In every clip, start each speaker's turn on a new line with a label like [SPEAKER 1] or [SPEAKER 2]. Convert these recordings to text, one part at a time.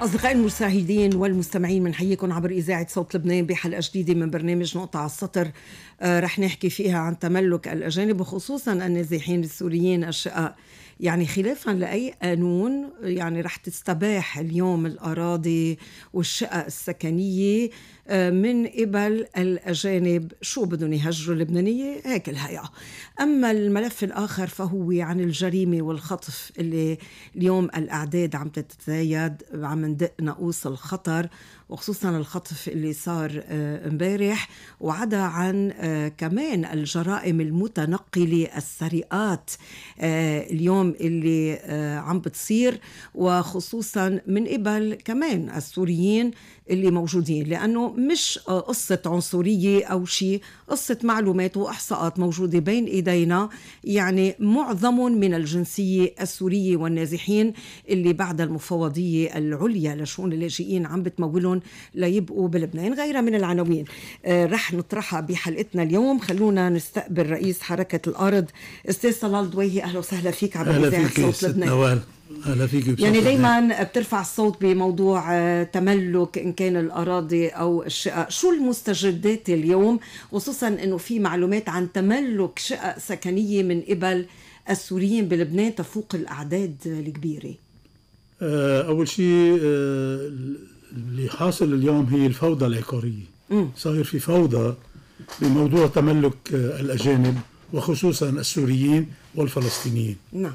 [SPEAKER 1] أصدقائي المشاهدين والمستمعين، بنحييكم عبر إذاعة صوت لبنان بحلقة جديدة من برنامج نقطة على السطر. رح نحكي فيها عن تملك الأجانب وخصوصا النازحين السوريين الشقاء. يعني خلافا لأي قانون، يعني رح تستباح اليوم الأراضي والشقق السكنية من قبل الأجانب. شو بدهم يهجروا اللبنانية؟ هيك الهيئة. أما الملف الآخر فهو عن الجريمة والخطف اللي اليوم الأعداد عم تتزايد، عم ندق ناقوس الخطر، وخصوصا الخطف اللي صار امبارح، وعدا عن كمان الجرائم المتنقلة، السرقات اليوم اللي عم بتصير، وخصوصا من قبل كمان السوريين اللي موجودين، لأنه مش قصة عنصرية أو شيء، قصة معلومات وإحصاءات موجودة بين إيدينا. يعني معظم من الجنسية السورية والنازحين اللي بعد المفوضية العليا لشؤون اللاجئين عم بتمولهم ليبقوا بلبنان. غيرها من العناوين رح نطرحها بحلقتنا اليوم. خلونا نستقبل رئيس حركة الأرض أستاذ طلال دويهي. أهلا وسهلا فيك عبر إذاعة صوت لبنان.
[SPEAKER 2] أهلا فيك.
[SPEAKER 1] يعني دايما بترفع الصوت بموضوع تملك إن كان الأراضي أو الشقق. شو المستجدات اليوم، خصوصا أنه في معلومات عن تملك شقق سكنية من قبل السوريين بلبنان تفوق الأعداد الكبيرة؟
[SPEAKER 2] أول شيء اللي حاصل اليوم هي الفوضى العقارية. صاير في فوضى بموضوع تملك الأجانب وخصوصا السوريين والفلسطينيين.
[SPEAKER 1] نعم.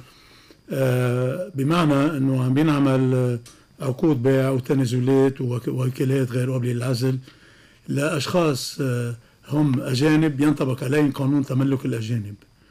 [SPEAKER 2] بمعنى أنه عم بينعمل عقود بيع وتنازلات ووكالات غير قابلة للعزل لأشخاص هم أجانب ينطبق عليهم قانون تملك الأجانب.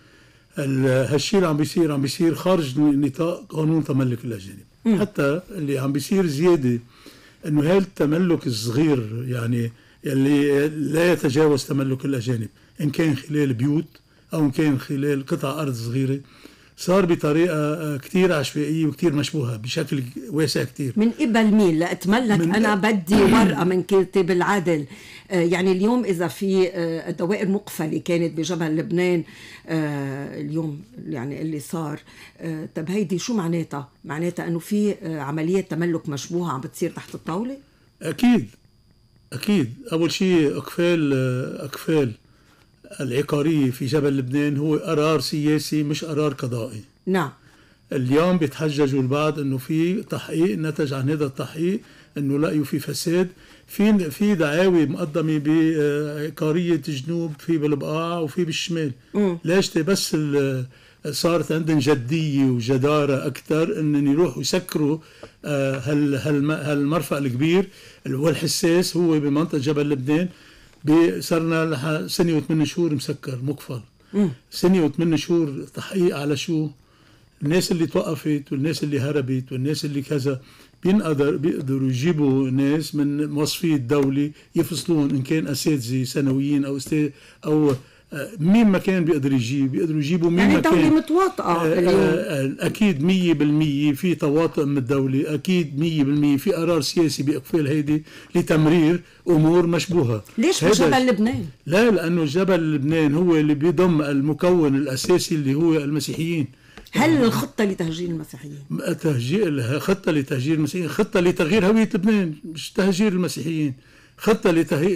[SPEAKER 2] هالشيء اللي عم بيصير خارج نطاق قانون تملك الأجانب. حتى اللي عم بيصير زيادة أنه هذا التملك الصغير، يعني اللي لا يتجاوز تملك الأجانب، إن كان خلال بيوت أو إن كان خلال قطع أرض صغيرة، صار بطريقة كتير عشوائية وكتير مشبوهة بشكل واسع كتير.
[SPEAKER 1] من قبل مين لأتملك؟ أنا بدي ورقة من كاتب العدل. يعني اليوم إذا في دوائر مقفلة كانت بجبل لبنان اليوم، يعني اللي صار، طب هيدي شو معناتها؟ معناتها أنه في عملية تملك مشبوهة عم بتصير تحت الطاولة؟
[SPEAKER 2] أكيد. أول شيء أكفال العقارية في جبل لبنان هو قرار سياسي مش قرار قضائي.
[SPEAKER 1] نعم.
[SPEAKER 2] اليوم بيتحججوا البعض انه في تحقيق نتج عن هذا التحقيق انه لقيوا في فساد، في دعاوي مقدمه بعقاريه جنوب، في بالبقاع وفي بالشمال. ليش؟ بس صارت عندهم جديه وجداره اكثر انهم يروحوا يسكروا هالمرفأ الكبير والحساس هو بمنطقه جبل لبنان. صرنا سنة و8 شهور مسكر مقفل. سنة و8 شهور تحقيق على شو؟ الناس اللي توقفت والناس اللي هربت والناس اللي كذا. بيقدروا يجيبوا ناس من موظفي الدولة يفصلون، إن كان أساتذة سنويين أو مين ما كان بيقدروا يجيبوا مين
[SPEAKER 1] يعني
[SPEAKER 2] ما كان.
[SPEAKER 1] الدولة متواطئة
[SPEAKER 2] أكيد 100% في تواطؤ من الدولة، أكيد 100% في قرار سياسي بإقفال هيدي لتمرير أمور مشبوهة.
[SPEAKER 1] ليش بجبل لبنان؟
[SPEAKER 2] لا، لأنه جبل لبنان هو اللي بيضم المكون الأساسي اللي هو المسيحيين.
[SPEAKER 1] هل الخطة لتهجير المسيحيين؟
[SPEAKER 2] خطة لتهجير المسيحيين، خطة لتغيير هوية لبنان، مش تهجير المسيحيين. خطة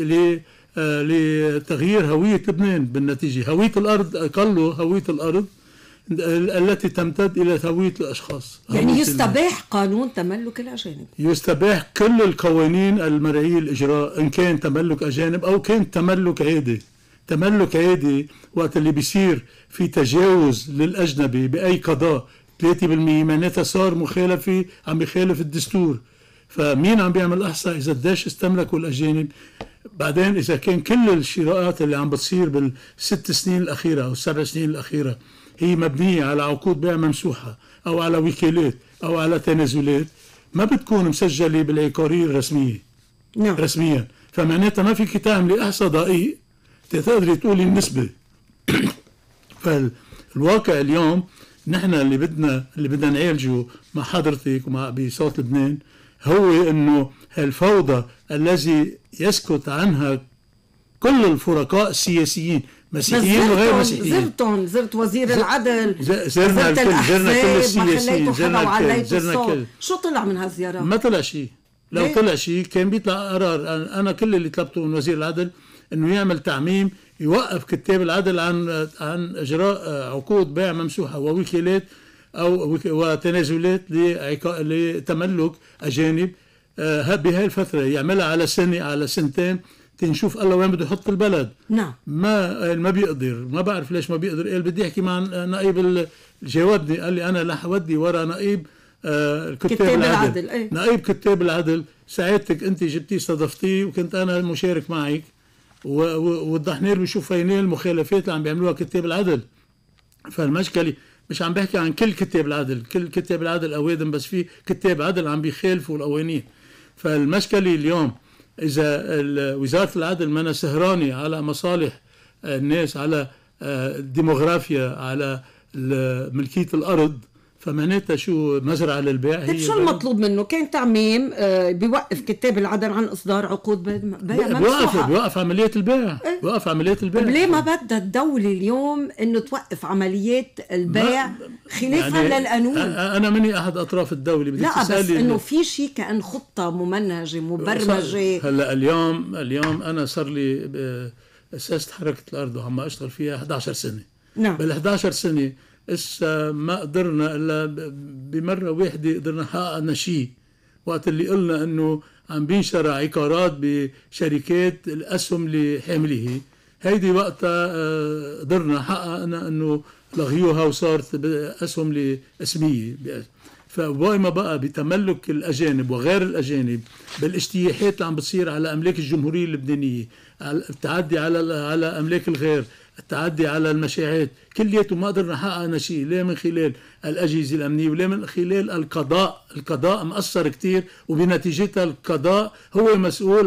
[SPEAKER 2] لتغيير هوية لبنان. بالنتيجة هوية الأرض، أقله هوية الأرض التي تمتد إلى هوية الأشخاص.
[SPEAKER 1] يعني يستباح قانون تملك الأجانب،
[SPEAKER 2] يستباح كل القوانين المرعية الإجراء، إن كان تملك أجانب أو كان تملك عادي. تملك عادي وقت اللي بيصير في تجاوز للأجنبي بأي قضاء 3% معناتها صار مخالفة، عم يخالف الدستور. فمين عم بيعمل أحصاء إذا قديش استملكوا الأجانب؟ بعدين إذا كان كل الشراءات اللي عم بتصير بال6 سنين الأخيرة أو 7 سنين الأخيرة هي مبنية على عقود بيع ممسوحة أو على وكالات أو على تنازلات، ما بتكون مسجلة بالعقارية الرسمية.
[SPEAKER 1] نعم.
[SPEAKER 2] رسميا. فمعناتها ما فيك تعملي إحصاء دقيق تقدري تقولي النسبة. فالواقع اليوم نحن اللي بدنا نعالجه مع حضرتك ومع بصوت لبنان هو انه هالفوضى الذي يسكت عنها كل الفرقاء السياسيين، مسيحيين وغير مسيحيين.
[SPEAKER 1] زرت وزير العدل،
[SPEAKER 2] زرنا كل السياسيين،
[SPEAKER 1] زرنا الكل. شو طلع من هالزيارات؟
[SPEAKER 2] ما طلع شيء. لو طلع شيء كان بيطلع قرار. أنا كل اللي طلبته من وزير العدل إنه يعمل تعميم يوقف كتاب العدل عن إجراء عقود بيع ممسوحة ووكالات أو وتنازلات لتملك أجانب بهاي الفترة، يعملها على سنة على سنتين تنشوف الله وين بده يحط البلد.
[SPEAKER 1] نعم.
[SPEAKER 2] ما بيقدر، ما بعرف ليش ما بيقدر. قال بدي احكي مع نائب جاوبني، قال لي انا رح اودي ورا نائب كتاب العدل. نائب كتاب العدل ساعدتك انت جبتيه استضفتيه وكنت انا مشارك معك ووضحنا له شو فين المخالفات اللي عم بيعملوها كتاب العدل. فالمشكله مش عم بحكي عن كل كتاب العدل، كل كتاب العدل اوادم، بس في كتاب عدل عم بيخالفوا القوانين. فالمشكله اليوم إذا وزارة العدل ما سهرانة على مصالح الناس، على الديموغرافيا، على ملكية الأرض، فمعناتها شو مزرعة للبيع.
[SPEAKER 1] طيب شو المطلوب منه؟ كان تعميم بيوقف كتاب العدل عن إصدار عقود بيع ممسوحة.
[SPEAKER 2] بيوقف عملية البيع. بيوقف عملية البيع.
[SPEAKER 1] ليه ما بدها الدولة اليوم إنه توقف عمليات البيع خلافا يعني للقانون؟
[SPEAKER 2] أنا مني أحد أطراف الدولة.
[SPEAKER 1] لا بس إنه في شيء كأن خطة ممنهجة مبرمجة.
[SPEAKER 2] هلا اليوم أنا صار لي أسست حركة الأرض وعم أشتغل فيها 11 سنة.
[SPEAKER 1] نعم.
[SPEAKER 2] بال 11 سنة إسا ما قدرنا إلا بمرة واحدة قدرنا حققنا شيء، وقت اللي قلنا إنه عم بينشر عقارات بشركات الأسهم لحامله. هيدي وقتها قدرنا حققنا إنه لغيوها وصارت أسهم لاسمية. فوين ما بقى بتملك الأجانب وغير الأجانب بالاجتياحات اللي عم بتصير على أملاك الجمهورية اللبنانية، التعدي على أملاك الغير، التعدي على المشاعات، كلياته ما قدرنا حققنا شيء، لا من خلال الأجهزة الأمنية ولا من خلال القضاء. القضاء مقصر كتير، وبنتيجتها القضاء هو مسؤول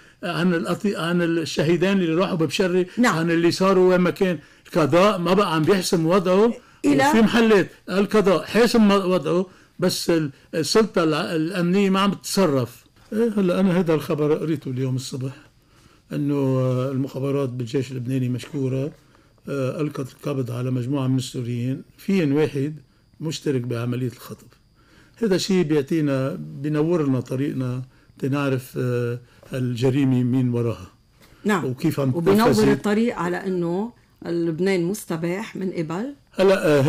[SPEAKER 2] عن الشهيدين اللي راحوا ببشري.
[SPEAKER 1] نعم.
[SPEAKER 2] عن اللي صاروا وين ما كان. القضاء ما بقى عم بيحسم وضعه، وفي محلات القضاء حاسم وضعه بس السلطة الأمنية ما عم تتصرف. هلا أنا هذا الخبر قريته اليوم الصبح، أنه المخابرات بالجيش اللبناني مشكورة ألقت القبض على مجموعة من السوريين، فيهم واحد مشترك بعملية الخطف. هذا شيء بيعطينا بينور لنا طريقنا تنعرف الجريمة مين وراها.
[SPEAKER 1] نعم.
[SPEAKER 2] وكيف عم
[SPEAKER 1] وبينور الطريق على أنه لبنان مستباح من قبل.
[SPEAKER 2] هلا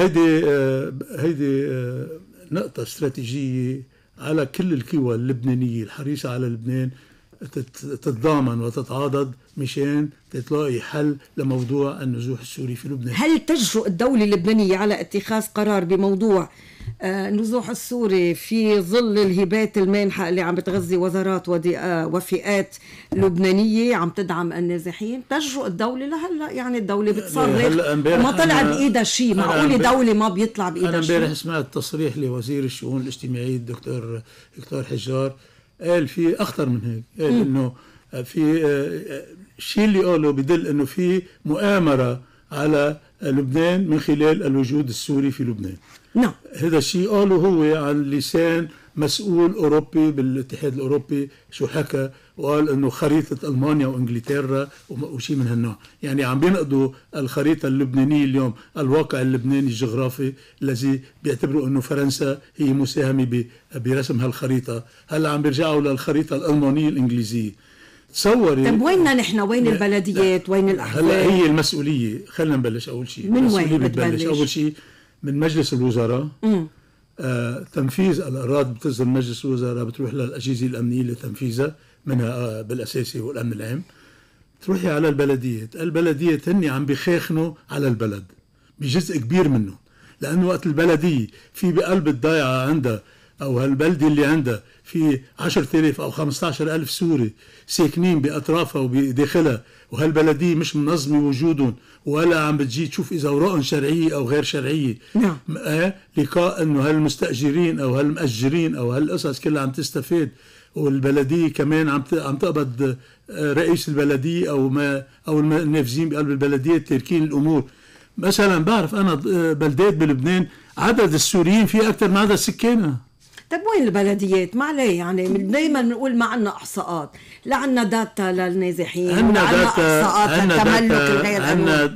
[SPEAKER 2] هيدي نقطة استراتيجية على كل القوى اللبنانية الحريصة على لبنان تتضامن وتتعاضد مشان تلاقي حل لموضوع النزوح السوري في لبنان.
[SPEAKER 1] هل تجرؤ الدولة اللبنانية على اتخاذ قرار بموضوع النزوح السوري في ظل الهبات المانحة اللي عم بتغذي وزارات وفئات لبنانية عم تدعم النازحين؟ تجرؤ الدولة لهلا؟ يعني الدولة بتصرخ وما طلع بإيدها شيء. معقولة دولة ما بيطلع بإيدها شيء؟
[SPEAKER 2] أنا امبارح سمعت تصريح لوزير الشؤون الاجتماعية الدكتور حجار، قال في أخطر من هيك، قال إنه في الشيء اللي قاله بدل إنه في مؤامرة على لبنان من خلال الوجود السوري في لبنان.
[SPEAKER 1] نعم.
[SPEAKER 2] هذا الشيء قاله هو عن لسان مسؤول أوروبي بالاتحاد الأوروبي، شو حكى وقال إنه خريطة ألمانيا وإنجلترا وشيء من هالنوع. يعني عم بينقضوا الخريطة اللبنانية اليوم، الواقع اللبناني الجغرافي الذي بيعتبروا إنه فرنسا هي مساهمة برسم هالخريطة. هلا عم بيرجعوا للخريطة الألمانية الإنجليزية. تصوري.
[SPEAKER 1] طيب ويننا نحن؟ وين البلديات؟ وين الأحزاب؟
[SPEAKER 2] هلا هي المسؤولية، خلينا نبلش أول شيء.
[SPEAKER 1] من وين بتبلش؟
[SPEAKER 2] أول شيء من مجلس الوزراء. تنفيذ الأراضي بتصدر مجلس الوزراء، بتروح للأجهزة الأمنية لتنفيذها، منها بالأساسي والأمن العام. تروحي على البلديات هن عم بيخاخنوا على البلد بجزء كبير منه، لأنه وقت البلدية في بقلب الضيعة عندها أو هالبلدة اللي عندها في 10,000 أو 15,000 سوري ساكنين بأطرافها وبداخلها، وهالبلدية مش منظمة وجودهم ولا عم بتجي تشوف إذا أوراقهم شرعية أو غير شرعية.
[SPEAKER 1] نعم.
[SPEAKER 2] لقاء إنه هالمستأجرين أو هالمأجرين أو هالقصص كلها عم تستفيد، والبلدية كمان عم تقبض رئيس البلدية أو النافذين بقلب البلدية تاركين الأمور. مثلا بعرف أنا بلدات بلبنان عدد السوريين فيه أكثر من عدد سكانها.
[SPEAKER 1] طيب وين البلديات؟ ما عليه، يعني دايما بنقول ما عنا احصاءات، لا عنا داتا للنازحين ولا عنا احصاءات للتملك الغير قانوني.
[SPEAKER 2] عنا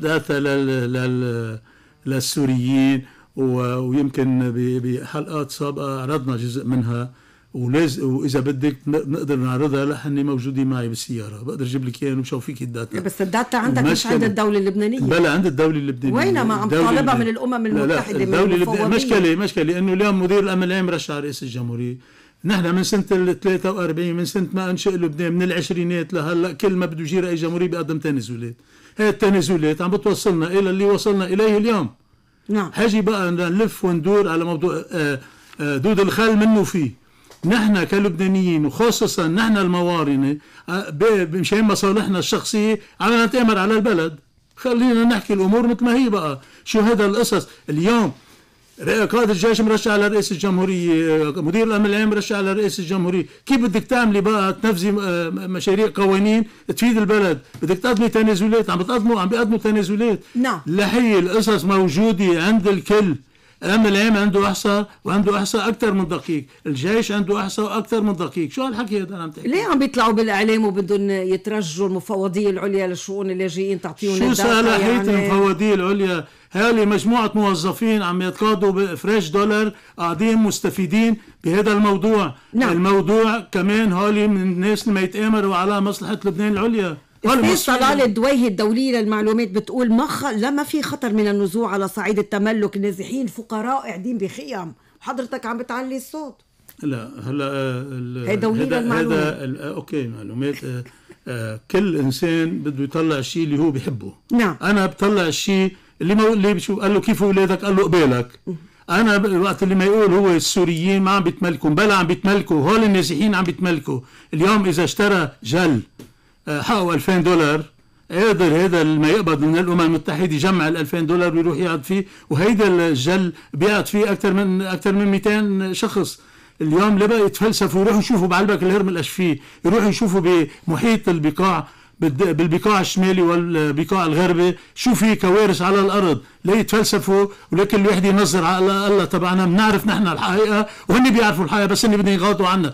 [SPEAKER 2] داتا للسوريين، ويمكن بحلقات سابقه عرضنا جزء منها، واذا بدك نقدر نعرضها لحني موجودين معي بالسياره، بقدر اجيب لك اياها وشوف فيك الداتا.
[SPEAKER 1] بس الداتا عندك مش عند الدوله اللبنانيه.
[SPEAKER 2] بلا عند الدوله اللبنانيه.
[SPEAKER 1] وين ما عم طالبها من الامم المتحده؟
[SPEAKER 2] لا الدوله اللبنانيه مشكله انه اليوم مدير الامن العام رشح رئيس الجمهوريه. نحن من سنه ال 43 من سنه ما انشئ لبنان من العشرينات لهلا كل ما بده يجي رئيس جمهوريه بيقدم تنازلات. هي التنازلات عم بتوصلنا الى اللي وصلنا اليه اليوم.
[SPEAKER 1] نعم.
[SPEAKER 2] حاجي بقى نلف وندور على موضوع دود الخال منه فيه. نحن كلبنانيين وخاصة نحن الموارنة مشان مصالحنا الشخصية عم نتآمر على البلد. خلينا نحكي الأمور مثل ما هي بقى. شو هذا القصص اليوم؟ قائد الجيش مرشح على رئيس الجمهورية، مدير الأمن العام مرشح على رئيس الجمهورية. كيف بدك تعملي بقى تنفذي مشاريع قوانين تفيد البلد؟ بدك تقدمي تنازلات. عم بيقدموا تنازلات.
[SPEAKER 1] نعم.
[SPEAKER 2] لحي القصص موجودة عند الكل. الأمن العام عنده إحصاء وعنده إحصاء أكثر من دقيق، الجيش عنده إحصاء أكثر من دقيق. شو هالحكي هذا عم تحكي؟
[SPEAKER 1] ليه عم بيطلعوا بالإعلام وبدهم يترجوا المفوضية العليا للشؤون اللاجئين تعطيهم
[SPEAKER 2] شو صلاحية المفوضية العليا؟ هالي مجموعة موظفين عم يتقاضوا بفريش دولار قاعدين مستفيدين بهذا الموضوع.
[SPEAKER 1] نعم.
[SPEAKER 2] الموضوع كمان هالي من الناس اللي ما يتآمروا على مصلحة لبنان العليا.
[SPEAKER 1] طلال الدويهة الدولية للمعلومات بتقول ما في خطر من النزوع على صعيد التملك. النازحين فقراء قاعدين بخيام وحضرتك عم بتعلي الصوت.
[SPEAKER 2] لا هلا
[SPEAKER 1] هي دولية للمعلومات.
[SPEAKER 2] اوكي معلومات. كل انسان بده يطلع الشيء اللي هو بيحبه.
[SPEAKER 1] نعم.
[SPEAKER 2] انا بطلع الشيء اللي بشوف. قال له كيف اولادك؟ قال له قبالك. انا الوقت اللي ما يقول هو السوريين ما عم بيتملكوا، بلا عم بيتملكوا، هول النازحين عم بيتملكوا. اليوم اذا اشترى جل حقه $2000 قادر هذا ما يقبض من الامم المتحده يجمع $2000 ويروح يقعد فيه، وهيدا الجل بيقعد فيه اكثر من 200 شخص. اليوم لبقى يتفلسفوا ويروحوا يشوفوا بعلبك الهرم الاشفيه، يروحوا يشوفوا بمحيط البقاع بالبقاع الشمالي والبقاع الغربي شو في كوارث على الارض. لا يتفلسفوا ولكن الواحد ينظر على الله تبعنا. بنعرف نحن الحقيقه وهن بيعرفوا الحقيقه، بس هن بدهم يغاضوا عنا.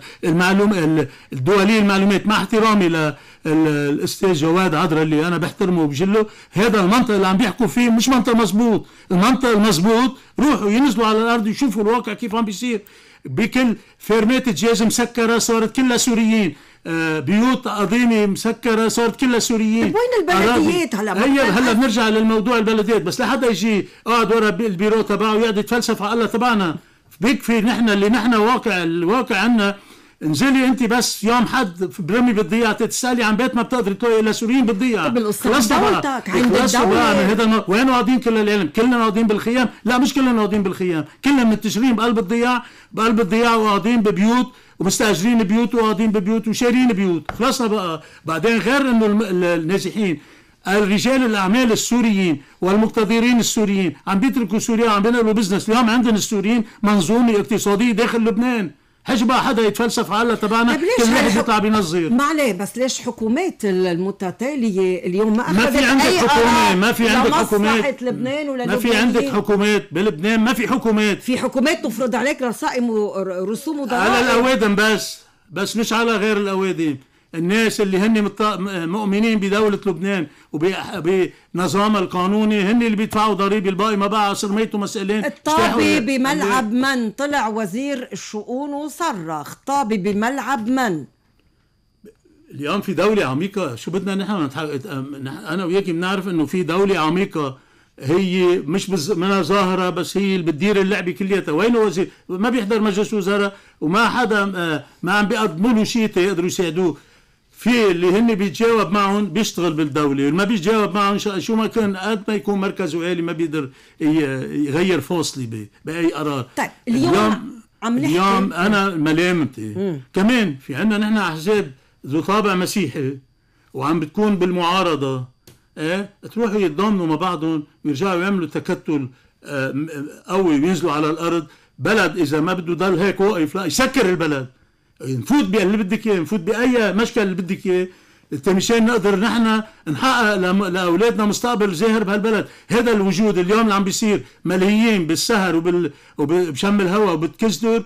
[SPEAKER 2] الدوليه المعلومات مع احترامي للاستاذ جواد عذرا اللي انا بحترمه وبجله، هذا المنطق اللي عم بيحكوا فيه مش منطق مزبوط. المنطق المزبوط روحوا ينزلوا على الارض يشوفوا الواقع كيف عم بيصير. بكل فيرمات الجاز مسكره صارت كلها سوريين، بيوت قديمه مسكره صارت كلها سوريين.
[SPEAKER 1] وين البلديات
[SPEAKER 2] هلا بنرجع للموضوع البلديات. بس لحدا يجي قاعد ورا البيرو تبعه ويقعد يتفلسف على الله تبعنا. بيكفي نحن اللي نحن الواقع عنا. انزلي انت بس يوم حد برمي بالضيعه تسالي عن بيت ما بتقدري تلاقي الا سوريين بالضيعه.
[SPEAKER 1] دولتك عند الدوله.
[SPEAKER 2] وين قاعدين كل العالم؟ كلنا قاعدين بالخيام؟ لا مش كلنا قاعدين بالخيام، كلنا منتشرين بقلب الضياع وقاعدين ببيوت ومستاجرين بيوت وقاعدين ببيوت وشارين بيوت. خلصنا بقى. بعدين غير انه النازحين الرجال الاعمال السوريين والمقتدرين السوريين عم بيتركوا سوريا وعم بينقلوا بزنس. اليوم عندنا السوريين منظومه اقتصاديه داخل لبنان. حاجة بقى حدا يتفلسف على الله تبعنا كل واحد يطلع بينظر.
[SPEAKER 1] ما عليه. بس ليش حكومات المتتالية اليوم ما
[SPEAKER 2] في عندك حكومة؟ ما في عندك حكومات
[SPEAKER 1] لبنان ولا
[SPEAKER 2] ما في عندك حكومات بلبنان. ما في حكومات.
[SPEAKER 1] في حكومات تفرض عليك رسائم ورسوم وضرائب
[SPEAKER 2] على الأوادم بس مش على غير الأوادم. الناس اللي هن مؤمنين بدولة لبنان وبنظام القانوني هن اللي بيدفعوا ضريبة. الباقي ما بقى عصر ميت ومسألين.
[SPEAKER 1] الطابي بملعب من؟ طلع وزير الشؤون وصرخ. طابي بملعب من؟
[SPEAKER 2] اليوم في دولة عميقة. شو بدنا نحن أنا وياكي بنعرف إنه في دولة عميقة هي مش منها ظاهرة، بس هي اللي بتدير اللعبة كلياتها. وين وزير؟ ما بيحضر مجلس وزراء وما حدا ما عم بيقدموا له شيء يقدروا يساعدوه. في اللي هن بيتجاوب معهم بيشتغل بالدولة، واللي ما بيتجاوب معهم شو ما كان قد ما يكون مركزه عالي ما بيقدر يغير فاصلي بأي قرار.
[SPEAKER 1] طيب اليوم
[SPEAKER 2] أنا ملامتي كمان في عنا نحن أحزاب ذو طابع مسيحي وعم بتكون بالمعارضة. تروحوا يتضامنوا مع بعضهم ويرجعوا يعملوا تكتل قوي وينزلوا على الأرض. بلد إذا ما بده ضل هيك واقف لا يسكر البلد. نفوت باللي بدك اياه، نفوت باي مشكل اللي بدك اياه مشان نقدر نحن نحقق لاولادنا مستقبل زاهر بهالبلد. هذا الوجود اليوم اللي عم بيصير ملهيين بالسهر وبشم الهواء وبالكزدر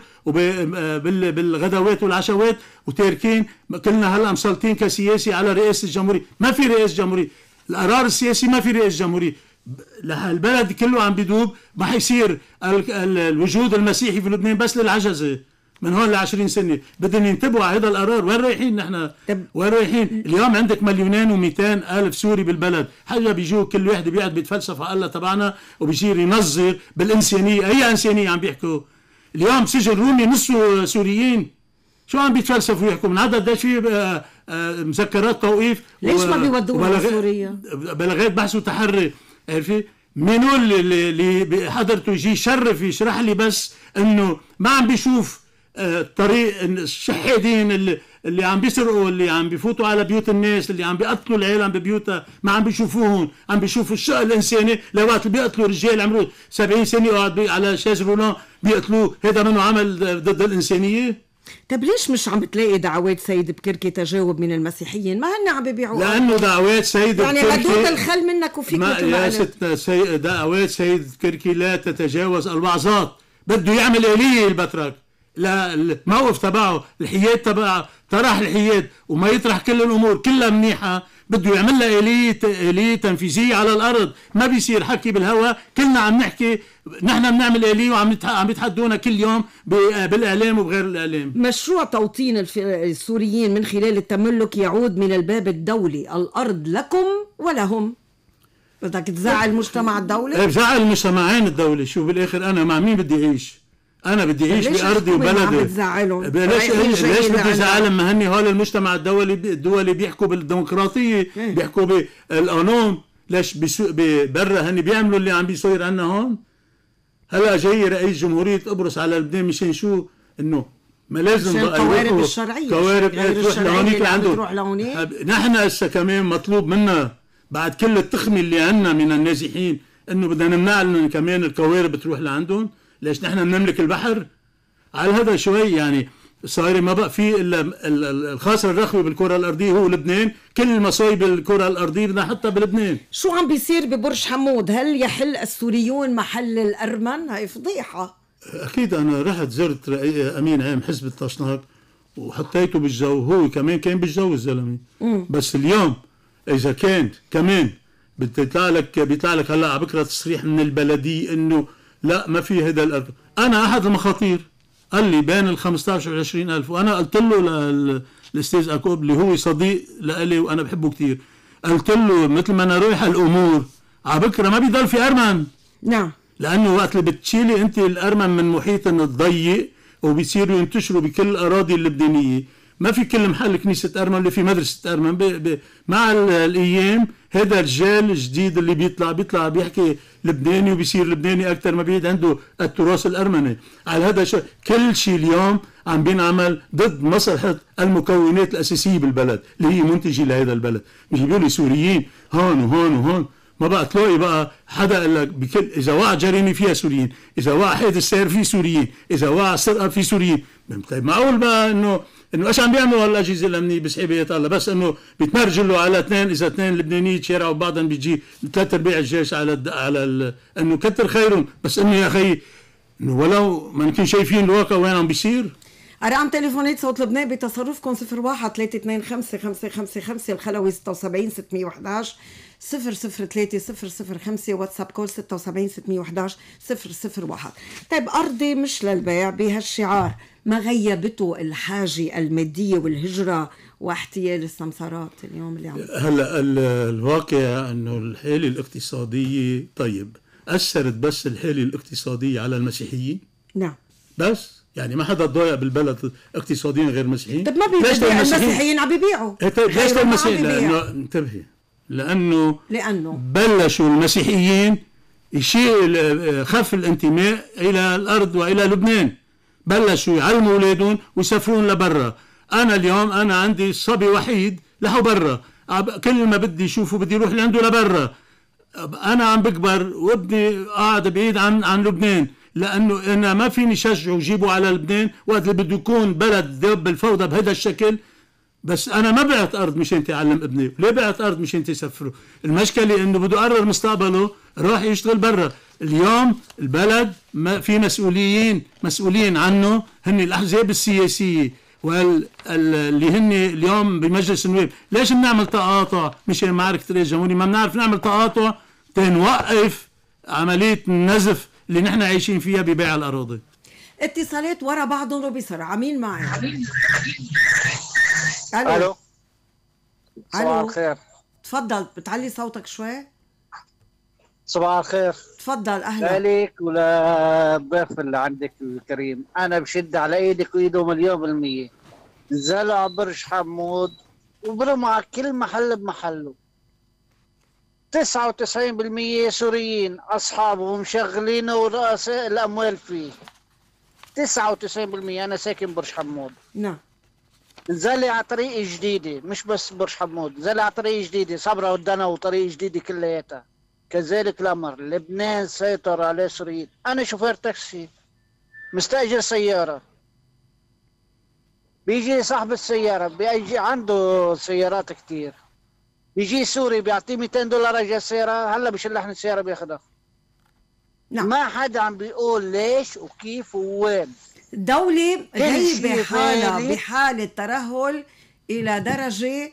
[SPEAKER 2] وبالغدوات والعشوات وتاركين كلنا هلا مسلطين كسياسي على رئاسه الجمهوريه. ما في رئاسه جمهوريه. القرار السياسي ما في رئاسه جمهوريه. البلد كله عم بيدوب. ما حيصير الوجود المسيحي في لبنان بس للعجزه. من هون ل20 سنه بدهم ينتبهوا على هذا القرار. وين رايحين نحن؟ وين رايحين؟ اليوم عندك 2,200,000 سوري بالبلد، حاجه بيجوا كل واحد بيقعد بيتفلسف على الله تبعنا وبيصير ينظر بالانسانيه. اي انسانيه عم بيحكوا؟ اليوم سجن رومي نصه سوريين، شو عم بيتفلسفوا يحكوا؟ من عدد قديش في مسكرات توقيف؟
[SPEAKER 1] ليش ما بيودوها لسوريا؟
[SPEAKER 2] بلاغات بحث وتحري. عرفي منو اللي حضرته يجي يشرف يشرح لي بس انه ما عم بيشوف طريق الشحادين اللي عم بيسرقوا، اللي عم بيفوتوا على بيوت الناس، اللي عم بيقتلوا العيال عم ببيوتها، ما عم بيشوفوهم، عم بيشوفوا الشق الانساني. لوقت اللي بيقتلوا رجال عمره 70 سنه قاعد على شاز رولان بيقتلوه، هذا منه عمل ضد الانسانيه؟
[SPEAKER 1] طب ليش مش عم بتلاقي دعوات سيد بكركي تجاوب من المسيحيين؟ ما هن عم بيبيعوا
[SPEAKER 2] لانه دعوات سيد
[SPEAKER 1] يعني
[SPEAKER 2] بكركي
[SPEAKER 1] غدود الخل منك وفيك
[SPEAKER 2] يا ست دعوات سيد بكركي لا تتجاوز الوعظات. بده يعمل آلية البتراك، لا الموقف تبعه، الحياد تبعه، طرح الحياد وما يطرح كل الامور كلها منيحه، بده يعمل لها آلية تنفيذيه على الارض. ما بيصير حكي بالهواء، كلنا عم نحكي، نحن بنعمل آلية وعم يتحدونا كل يوم بالاعلام وبغير الاعلام.
[SPEAKER 1] مشروع توطين السوريين من خلال التملك يعود من الباب الدولي، الارض لكم ولهم. بدك تزعل المجتمع الدولي؟
[SPEAKER 2] بزعل المجتمعين الدولي. شو بالاخر انا مع مين بدي اعيش؟ انا بدي اعيش بارضي وبلدي. ليش بدي ازعلهم؟ ما هني هول المجتمع الدولي بيحكوا بالديمقراطيه، بيحكوا بالقانون. ليش برا هني بيعملوا اللي عم بيصير عنا هون؟ هلا جاي رئيس جمهوريه قبرص على لبنان مشان شو؟ انه ما لازم
[SPEAKER 1] القوارب الشرعيه،
[SPEAKER 2] قوارب تروح لهونيك لعنده. نحن هسه كمان مطلوب منا بعد كل التخمه اللي عنا من النازحين انه بدنا نمنع لهم كمان القوارب تروح لعندهم. ليش نحن بنملك البحر؟ على هذا شوي يعني صاير ما بقى في الا الخاسر الرخوي بالكره الارضيه هو لبنان. كل المصايب بالكره الارضيه بدنا حتى بلبنان.
[SPEAKER 1] شو عم بيصير ببرج حمود؟ هل يحل السوريون محل الارمن؟ هاي فضيحه.
[SPEAKER 2] اكيد انا رحت زرت امين عام حزب الطشناق وحطيته بالجو، هو كمان كان بالجو الزلمه. بس اليوم اذا كان كمان بيطلع لك هلا على بكره تصريح من البلديه انه لا ما في هذا الارض. انا احد المخاطير قال لي بين ال 15 وال 20 الف، وانا قلت له للاستاذ اكوب اللي هو صديق لإلي وانا بحبه كثير، قلت له مثل ما انا رايح الامور على بكره ما بيضل في ارمن.
[SPEAKER 1] نعم،
[SPEAKER 2] لانه وقت اللي بتشيلي انت الارمن من محيط ضيق وبيصيروا ينتشروا بكل الاراضي اللبنانيه، ما في كل محل كنيسه ارمن اللي في مدرسه ارمن. مع الايام هذا الجيل الجديد اللي بيطلع بيحكي لبناني وبيصير لبناني اكثر ما بيد عنده التراث الارمني. على هذا كل شيء اليوم عم بينعمل ضد مصلحه المكونات الاساسيه بالبلد اللي هي منتجه لهذا البلد. بيجيبوا لي سوريين هون وهون وهون، ما بقى تلاقي بقى حدا قال لك بكل اذا وقع جريمه فيها سوريين، اذا وقع حادث سير فيه سوريين، اذا وقع سرقه فيه سوريين. طيب معقول بقى انه ايش عم بيعملوا هالاجهزه الامنيه بسحيبيات الله؟ بس انه بيتمرجلوا على اثنين، اذا اثنين لبنانيين يتشارعوا بعضهم بيجي 3/4 الجيش على انه كتر خيرهم. بس انه يا اخي انه ولو ما نكون شايفين الواقع وين عم بيصير.
[SPEAKER 1] أرقام تليفونات صوت لبنان بتصرفكم 01-325-555 الخلوي 76-611 003-005 واتساب كول 76-611-001. طيب أرضي مش للبيع بهالشعار ما غيبته الحاجة المادية والهجرة واحتيال السمسارات اليوم اللي عم
[SPEAKER 2] هلا الواقع انه الحالة الاقتصادية طيب أثرت بس الحالة الاقتصادية على المسيحيين؟
[SPEAKER 1] نعم
[SPEAKER 2] بس يعني ما حدا ضايق بالبلد اقتصاديا غير المسيحيين.
[SPEAKER 1] طب ما بيبيع المسيحيين عم بيبيعوا.
[SPEAKER 2] ليش المسيحيين؟ لانه انتبهي لانه بلشوا المسيحيين يشيل خف الانتماء الى الارض والى لبنان، بلشوا يعلموا اولادهم ويسافرون لبرا. انا اليوم انا عندي صبي وحيد لحو برا، كل ما بدي اشوفه بدي اروح لعنده لبرا. انا عم بكبر وابني قاعد بعيد عن لبنان، لانه انا ما فيني شجعه وجيبه على لبنان وقت اللي بده يكون بلد ذوب بالفوضى بهذا الشكل. بس انا ما بعت ارض مشان تعلم ابني، ليه بعت ارض مشان تسفره؟ المشكله انه بده يقرر مستقبله راح يشتغل برا. اليوم البلد ما في مسؤولين عنه، هن الاحزاب السياسيه واللي هن اليوم بمجلس النواب. ليش بنعمل تقاطع مشان معركه رئيس الجمهوريه؟ ما بنعرف نعمل تقاطع تنوقف عمليه النزف اللي نحن عايشين فيها ببيع الاراضي.
[SPEAKER 1] اتصالات ورا بعضهم وبسرعة. مين معي؟
[SPEAKER 3] الو. صباح
[SPEAKER 1] الو،
[SPEAKER 3] الخير.
[SPEAKER 1] تفضل، بتعلي صوتك شوي؟
[SPEAKER 3] صباح الخير
[SPEAKER 1] تفضل. اهلا.
[SPEAKER 3] لك ولا الضيف اللي عندك الكريم. انا بشد على ايدك وايده 1,000,000%. زلع برج حمود وبرمع كل محل بمحله. 99% سوريين اصحابه مشغلينه ورأس الاموال فيه. 99%. انا ساكن برج حمود.
[SPEAKER 1] نعم.
[SPEAKER 3] زلع على طريق جديدة، مش بس برج حمود، زلع على طريق جديدة، صبرا ودنا وطريق جديدة كلياتها. كذلك الأمر، لبنان سيطر عليه سوريين. أنا شوفير تاكسي مستأجر سيارة، بيجي صاحب السيارة بيجي عنده سيارات كتير، بيجي سوري بيعطيه $200 أجل السيارة، هلا بيشلحني السيارة بياخدها.
[SPEAKER 1] نعم.
[SPEAKER 3] ما حدا عم بيقول ليش وكيف ووين.
[SPEAKER 1] دولة هي
[SPEAKER 3] شيء
[SPEAKER 1] بحالة ترهل إلى درجة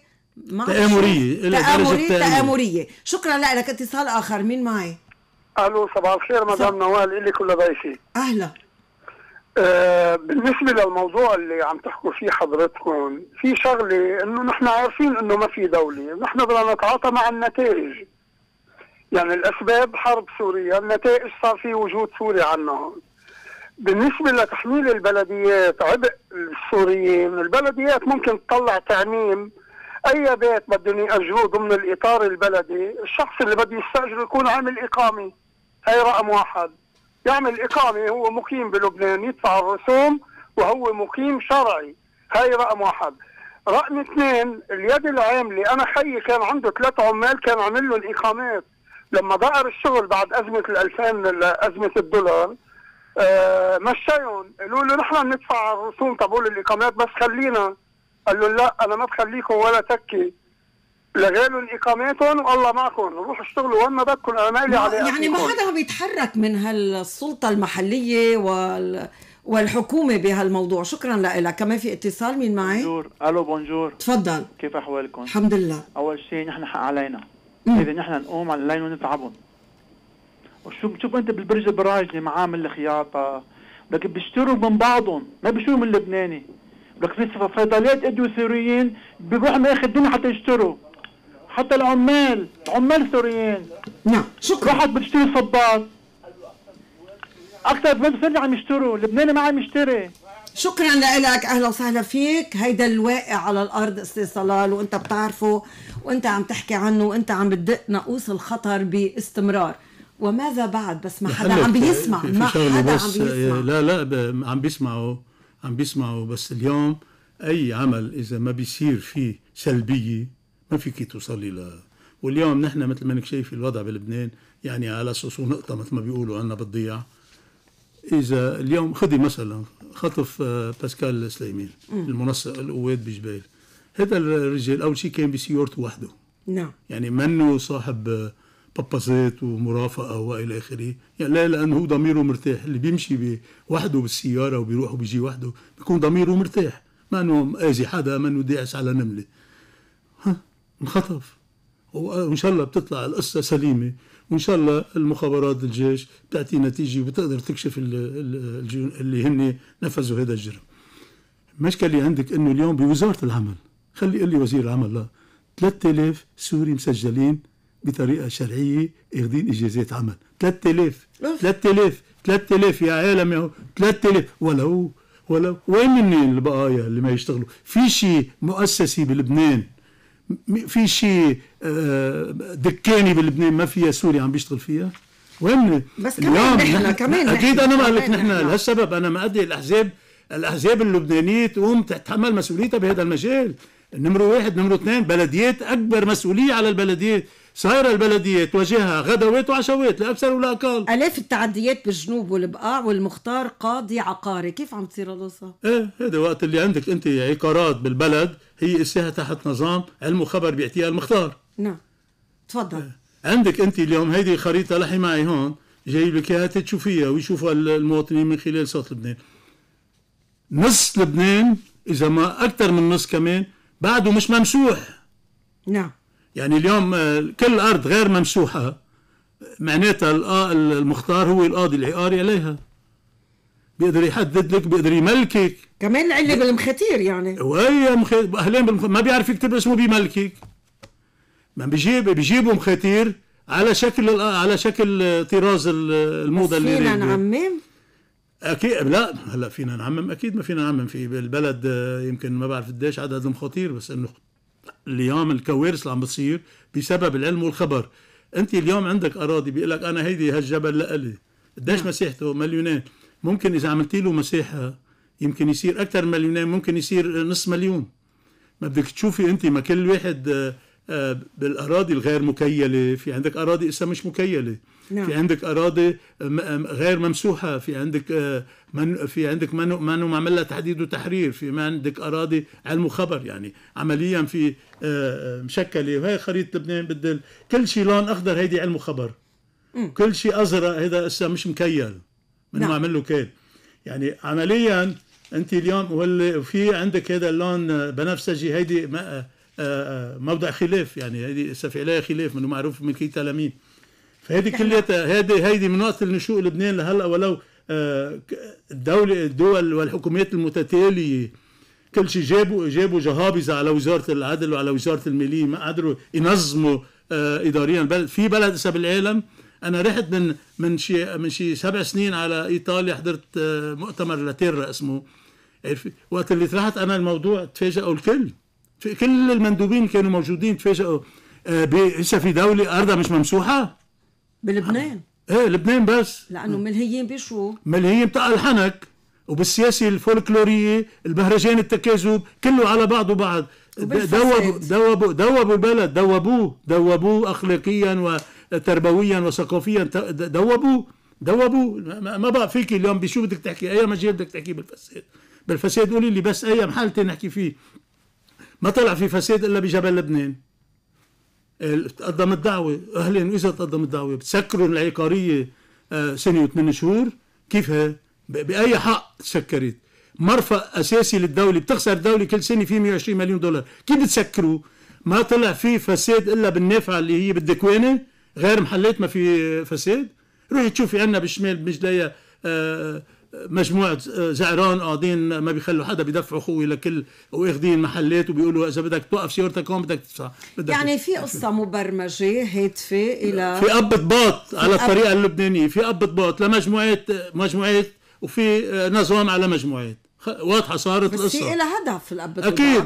[SPEAKER 1] تآمرية. شكرا لك. اتصال آخر. مين معي؟
[SPEAKER 4] الو، صباح الخير مدام نوال، إلك ولا ضيفي؟
[SPEAKER 1] أهلا.
[SPEAKER 4] بالنسبة للموضوع اللي عم تحكوا فيه حضرتكم، في شغلة انه نحن عارفين انه ما في دولة، نحن بدنا نتعاطى مع النتائج. يعني الاسباب حرب سوريا، النتائج صار في وجود سوري عنها. بالنسبة لتحميل البلديات عبء السوريين، البلديات ممكن تطلع تعميم اي بيت بدهم يأجروه ضمن الاطار البلدي، الشخص اللي بده يستأجر يكون عامل اقامة. هي رقم واحد. يعمل إقامة، هو مقيم بلبنان، يدفع الرسوم وهو مقيم شرعي. هاي رقم واحد. رقم اثنين، اليد العاملة. أنا خيي كان عنده 3 عمال كان عامل له الإقامات. لما ضعر الشغل بعد أزمة 2000 أزمة الدولار، مشيهم، قالوا له نحن ندفع الرسوم تبول الإقامات بس خلينا. قال له لا، أنا ما بخليكم ولا تكي. لغالوا الإقاماتهم والله معكم، روحوا اشتغلوا وين ما بدكم، أنا مالي على
[SPEAKER 1] يعني ما حدا بيتحرك من هالسلطة المحلية والحكومة بهالموضوع. شكرا لك. كمان في اتصال. مين معي؟
[SPEAKER 5] بونجور. الو بونجور.
[SPEAKER 1] تفضل.
[SPEAKER 5] كيف احوالكم؟
[SPEAKER 1] الحمد لله.
[SPEAKER 5] اول شيء نحن حق علينا اذا نحن نقوم على الليل ونتعبهم. وشوف انت بالبرج البراجلي معامل الخياطة، لكن بيشتروا من بعضهم، ما بيشتروا من اللبناني. لك في صيدليات ادوا سوريين بيروحوا ماخذين حتى يشتروا، حتى العمال سوريين.
[SPEAKER 1] نعم. شكرا.
[SPEAKER 5] واحد بتشتري صباط اكثر من سنة عم يشتروا، اللبناني ما عم يشتري.
[SPEAKER 1] شكرا لك. اهلا وسهلا فيك. هيدا الواقع على الارض استاذ صلال، وانت بتعرفه وانت عم تحكي عنه، وانت عم بتدق ناقوس الخطر باستمرار. وماذا بعد؟ بس ما حدا عم بيسمع. ما حدا عم بيسمع.
[SPEAKER 2] لا عم بيسمعوا بس اليوم اي عمل اذا ما بيصير فيه سلبيه ما فيك توصلي واليوم نحن مثل ما انك شايف الوضع بلبنان، يعني على اساس نقطه مثل ما بيقولوا عنا بتضيع. اذا اليوم خدي مثلا خطف باسكال سليمان المنسق القوات بجبال، هذا الرجال اول شيء كان بسيارته وحده.
[SPEAKER 1] نعم.
[SPEAKER 2] يعني منه صاحب بابازات ومرافقه والى اخره، يعني لا، لانه هو ضميره مرتاح. اللي بيمشي وحده بالسياره وبيروح وبيجي وحده بيكون ضميره مرتاح، ما انه اذي حدا، ما انه داعس على نمله. انخطف، وان شاء الله بتطلع القصه سليمه، وان شاء الله المخابرات الجيش بتعطي نتيجه وبتقدر تكشف اللي هن نفذوا هذا الجرم. المشكله عندك انه اليوم بوزاره العمل، خلي يقول لي وزير العمل، لا 3000 سوري مسجلين بطريقه شرعيه اخذين اجازات عمل. 3000 يا عالم، يا 3000. ولو وين منين البقايا اللي ما يشتغلوا؟ في شيء مؤسسي بلبنان، في شيء دكاني بلبنان ما فيها سوري عم بيشتغل فيها؟ وين؟
[SPEAKER 1] بس كمان
[SPEAKER 2] اكيد انا ما قلت نحن، لهالسبب انا ما ادي الاحزاب اللبنانيه تقوم تتحمل مسؤوليتها بهذا المجال. نمرة 1. نمرة 2، بلديات اكبر مسؤوليه على البلديات. صايره البلديات وجهها غدوات وعشوات لا اكثر ولا اقل.
[SPEAKER 1] الاف التعديات بالجنوب والبقاع، والمختار قاضي عقاري. كيف عم تصير القصه؟
[SPEAKER 2] هذا وقت اللي عندك انت عقارات بالبلد هي اساها تحت نظام علم وخبر بيعطيها المختار.
[SPEAKER 1] نعم. تفضل.
[SPEAKER 2] عندك انت اليوم هيدي خريطه لحي معي هون، جايب لك اياها تشوفيها ويشوفها المواطنين من خلال صوت لبنان. نص لبنان اذا ما اكثر من نص كمان بعده مش ممسوح.
[SPEAKER 1] نعم.
[SPEAKER 2] يعني اليوم كل أرض غير ممسوحة معناتها المختار هو القاضي العقاري عليها. بيقدر يحدد لك، بيقدر يملكك
[SPEAKER 1] كمان علي بالمختير يعني.
[SPEAKER 2] وهي اهلين ما بيعرف يكتب اسمه بيملكك. ما بيجيبوا مختير على شكل طراز الموضه اللي
[SPEAKER 1] فينا نعمم؟
[SPEAKER 2] اكيد لا، هلا فينا نعمم، اكيد ما فينا نعمم. في بالبلد يمكن ما بعرف قديش عدد المخاطير، بس انه اليوم الكوارث اللي عم بتصير بسبب العلم والخبر. انت اليوم عندك اراضي بيقول لك انا هيدي هالجبل لإلي، قديش مساحته؟ مليونين. ممكن اذا عملت له مساحه يمكن يصير اكثر من مليونين، ممكن يصير نص مليون. ما بدك تشوفي انت ما كل واحد بالاراضي الغير مكيله، في عندك اراضي اسا مش مكيله. نعم. في عندك اراضي غير ممسوحه، في عندك منو معمل لها تحديد وتحرير، في ما عندك اراضي علم وخبر. يعني عمليا في مشكله. وهي خريطه لبنان بدل كل شيء لون اخضر هيدي علم وخبر، كل شيء ازرق هذا اسا مش مكيل منو نعم. معمل له كيل. يعني عمليا انت اليوم وفي عندك هذا اللون بنفسجي، هيدي موضع خلاف. يعني هيدي في عليها خلاف منه معروف ملكيتها لمين. فهيدي كلياتها هيدي من وقت النشوء لبنان لهلا، ولو الدول والحكومات المتتاليه كل شيء جابوا جهابذه على وزاره العدل وعلى وزاره الماليه، ما قدروا ينظموا اداريا البلد. في بلد اسا بالعالم، انا رحت من شي 7 سنين على ايطاليا، حضرت مؤتمر لاتيرا اسمه. وقت اللي طرحت انا الموضوع تفاجئوا الكل، كل المندوبين اللي كانوا موجودين تفاجئوا لسه في دوله ارضها مش ممسوحه
[SPEAKER 1] بلبنان.
[SPEAKER 2] ايه لبنان بس
[SPEAKER 1] لانه ملهيين بشو؟ ملهيين
[SPEAKER 2] بتاع الحنك وبالسياسه الفولكلوريه، البهرجان، التكاذب، كله على بعضه بعض. دوبوا البلد، دوبوه اخلاقيا وتربويا وثقافيا، دوبوه. ما بقى فيك اليوم بشو بدك تحكي، اي مجال بدك تحكي بالفساد قولي لي بس اي محل نحكي فيه. ما طلع في فساد الا بجبل لبنان. تقدم الدعوه اهلا، واذا تقدم الدعوه بتسكروا العقاريه سنه و8 شهور. كيف باي حق تسكرت؟ مرفق اساسي للدوله، بتخسر الدوله كل سنه فيه 120 مليون دولار، كيف بتسكروا؟ ما طلع في فساد الا بالنافعه اللي هي بالدكوانه، غير محلات ما في فساد. روحي تشوفي عنا بالشمال بمجدية مجموعة زعران قاعدين ما بيخلوا حدا بيدفعوا خوي لكل، واخذين محلات وبيقولوا إذا بدك توقف سيارتك هون بدك تدفع.
[SPEAKER 1] يعني في قصة مبرمجة هادفة إلى
[SPEAKER 2] في أب ضباط على الطريقة اللبنانية، في أب ضباط لمجموعات وفي نظام على مجموعات واضحة صارت القصة.
[SPEAKER 1] بس في إلى هدف الأب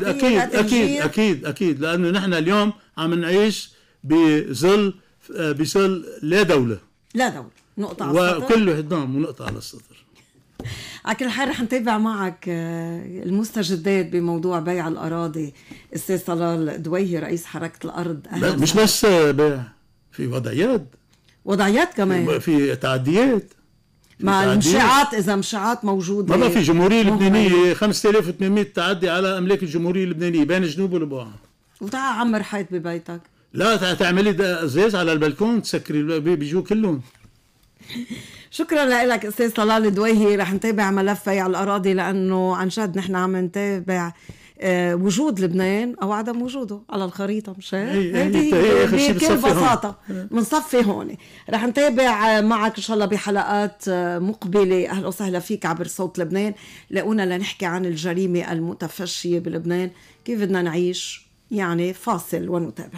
[SPEAKER 2] أكيد لأنه نحن اليوم عم نعيش بظل لا دولة
[SPEAKER 1] نقطة على السطر،
[SPEAKER 2] وكله هدام ونقطة على السطر.
[SPEAKER 1] على كل حال رح نتابع معك المستجدات بموضوع بيع الأراضي. أستاذ طلال دويهي رئيس حركة الأرض،
[SPEAKER 2] مش بس بيع، في وضعيات كمان، في تعديات
[SPEAKER 1] مع المنشآت. إذا منشآت موجودة،
[SPEAKER 2] ما في جمهورية لبنانية 5800 تعدي على أملاك الجمهورية اللبنانية بين جنوب والبقعة.
[SPEAKER 1] وتعال عمر حيط ببيتك،
[SPEAKER 2] لا تعملي ازاز على البلكون تسكري بيجوا كلهم.
[SPEAKER 1] شكرا لك استاذ طلال دويهي. رح نتابع ملف بيع الاراضي، لانه عن جد نحن عم نتابع وجود لبنان او عدم وجوده على الخريطه. مش هيك بكل بساطه بنصفي هون. رح نتابع معك ان شاء الله بحلقات مقبله. اهلا وسهلا فيك عبر صوت لبنان. لاقونا لنحكي عن الجريمه المتفشيه بلبنان، كيف بدنا نعيش. يعني فاصل ونتابع.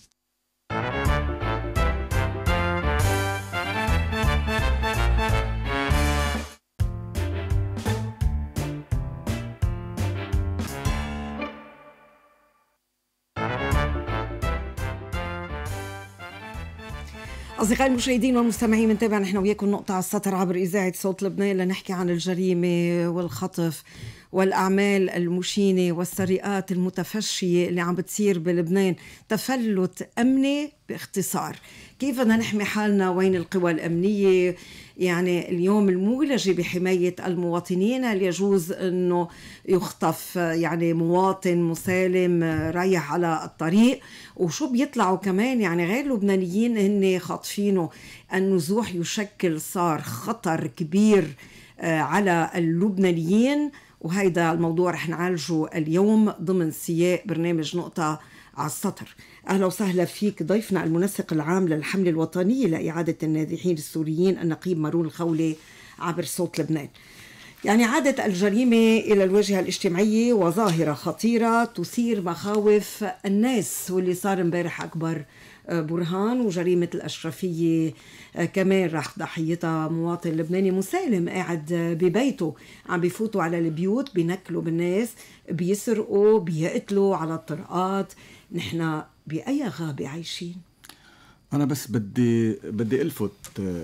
[SPEAKER 1] أصدقائي المشاهدين والمستمعين، بنتابع نحن وياكم نقطة على السطر عبر إذاعة صوت لبنان لنحكي عن الجريمة والخطف والأعمال المشينة والسرقات المتفشية اللي عم بتصير بلبنان. تفلت أمني باختصار. كيف بدنا نحمي حالنا؟ وين القوى الأمنية؟ يعني اليوم المولجة بحماية المواطنين، هل يجوز أنه يخطف يعني مواطن مسالم رايح على الطريق؟ وشو بيطلعوا كمان يعني غير لبنانيين هن خاطفينه؟ النزوح يشكل صار خطر كبير على اللبنانيين، وهيدا الموضوع رح نعالجه اليوم ضمن سياق برنامج نقطة على السطر. أهلا وسهلا فيك ضيفنا المنسق العام للحملة الوطنية لإعادة النازحين السوريين النقيب مارون الخولي عبر صوت لبنان. يعني عادت الجريمة إلى الواجهة الاجتماعية وظاهرة خطيرة تثير مخاوف الناس، واللي صار امبارح أكبر برهان. وجريمة الأشرفية كمان راح ضحيتها مواطن لبناني مسالم قاعد ببيته، عم بيفوتوا على البيوت بينكلوا بالناس، بيسرقوا، بيقتلوا على الطرقات. نحن بأي غابة عايشين؟
[SPEAKER 6] أنا بس بدي ألفت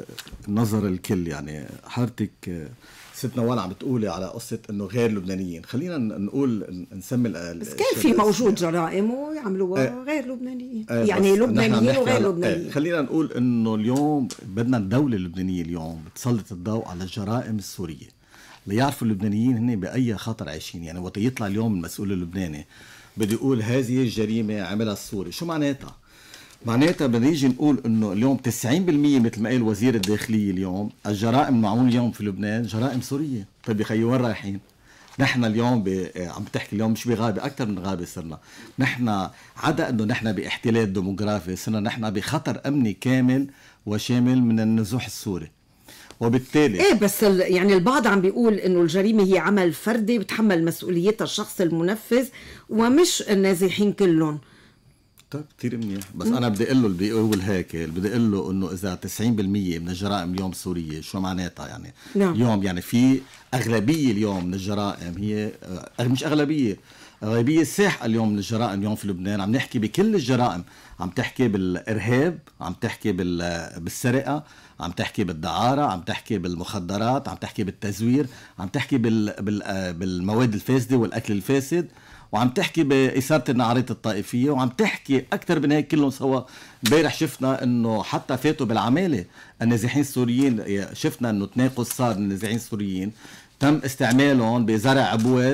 [SPEAKER 6] نظر الكل. يعني حضرتك ست نوال عم بتقولي على قصة إنه غير لبنانيين، خلينا نقول نسمي
[SPEAKER 1] بس كان في موجود جرائم ويعملوها غير لبنانيين، يعني لبنانيين وغير لبنانيين.
[SPEAKER 6] خلينا نقول إنه اليوم بدنا الدولة اللبنانية اليوم بتسلط الضوء على الجرائم السورية ليعرفوا اللبنانيين هن بأي خطر عايشين. يعني وقت يطلع اليوم المسؤول اللبناني بده يقول هذه الجريمة عملها السوري، شو معناتها؟ معناتها بنيجي نقول انه اليوم 90% مثل ما قال وزير الداخلية اليوم الجرائم المعمول اليوم في لبنان جرائم سورية. طيب يخي وين رايحين؟ نحن اليوم عم بتحكي اليوم مش بغابة، أكثر من غابة صرنا. نحن عدا انه نحن باحتلال ديموغرافي، صرنا نحن بخطر أمني كامل وشامل من النزوح السوري. وبالتالي
[SPEAKER 1] ايه بس يعني البعض عم بيقول انه الجريمة هي عمل فردي بتحمل مسؤوليتها الشخص المنفذ ومش النازحين كلهم.
[SPEAKER 6] طيب كتير منيح، بس أنا بدي أقول له اللي بيقول هيك، بدي أقول له إنه إذا 90% من الجرائم اليوم سورية، شو معناتها يعني؟
[SPEAKER 1] نعم.
[SPEAKER 6] اليوم يعني في أغلبية اليوم من الجرائم هي مش أغلبية ساحقة اليوم من الجرائم اليوم في لبنان. عم نحكي بكل الجرائم، عم تحكي بالإرهاب، عم تحكي بالسرقة، عم تحكي بالدعارة، عم تحكي بالمخدرات، عم تحكي بالتزوير، عم تحكي بالمواد الفاسدة والأكل الفاسد، وعم تحكي بإثارة النعرية الطائفية، وعم تحكي أكثر من هيك كلهم سوا. امبارح شفنا إنه حتى فاتوا بالعمالة النازحين السوريين، شفنا إنه تناقص صار النازحين السوريين تم استعمالهم بزرع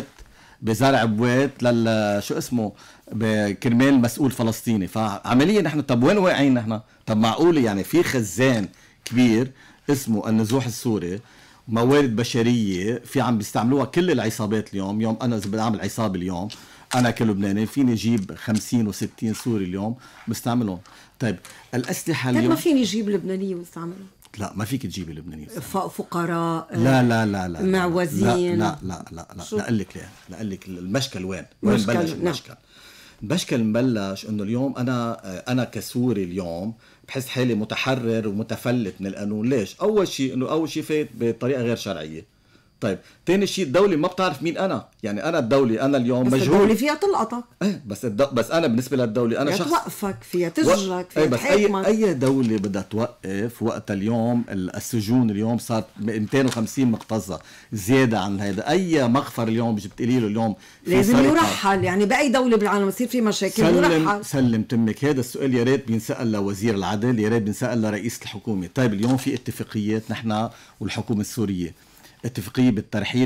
[SPEAKER 6] بوات شو اسمه بكرمال مسؤول فلسطيني. فعمليا نحن طب وين واقعين نحن؟ طب معقولة يعني في خزان كبير اسمه النزوح السوري، موارد بشرية في عم بيستعملوها كل العصابات اليوم. يوم أنا إذا بدي أعمل عصابة اليوم أنا كلبناني فيني أجيب 50 و60 سوري اليوم بستعملهم. طيب الأسلحة اليوم
[SPEAKER 1] ما فيني أجيب لبنانية واستعملهم.
[SPEAKER 6] لا ما فيك تجيبي لبنانية
[SPEAKER 1] فقراء
[SPEAKER 6] لا
[SPEAKER 1] معوزين.
[SPEAKER 6] لا لأقول لك المشكل وين بلش المشكل. المشكل مبلش انه اليوم انا كسوري اليوم بحس حالي متحرر ومتفلت من القانون. ليش؟ اول شيء فايت بطريقه غير شرعيه. طيب ثاني شيء الدوله ما بتعرف مين انا، يعني انا الدوله انا اليوم
[SPEAKER 1] بس
[SPEAKER 6] مجهول.
[SPEAKER 1] الدوله فيها تلقطك.
[SPEAKER 6] بس انا بالنسبه للدوله انا شخص
[SPEAKER 1] توقفك، فيها تسجلك، فيها
[SPEAKER 6] بس
[SPEAKER 1] تحاكمك.
[SPEAKER 6] اي دوله بدها توقف وقت اليوم السجون اليوم صار 250 مكتظه زياده عن هذا. اي مغفر اليوم بيجي بتقولي له اليوم
[SPEAKER 1] لازم يرحل. يعني باي دوله بالعالم يصير في مشاكل يرحل.
[SPEAKER 6] سلم تمك. هذا السؤال يا ريت بينسال لوزير العدل، يا ريت بينسال لرئيس الحكومه. طيب اليوم في اتفاقيات نحن والحكومه السوريه، اتفاقية بالترحيل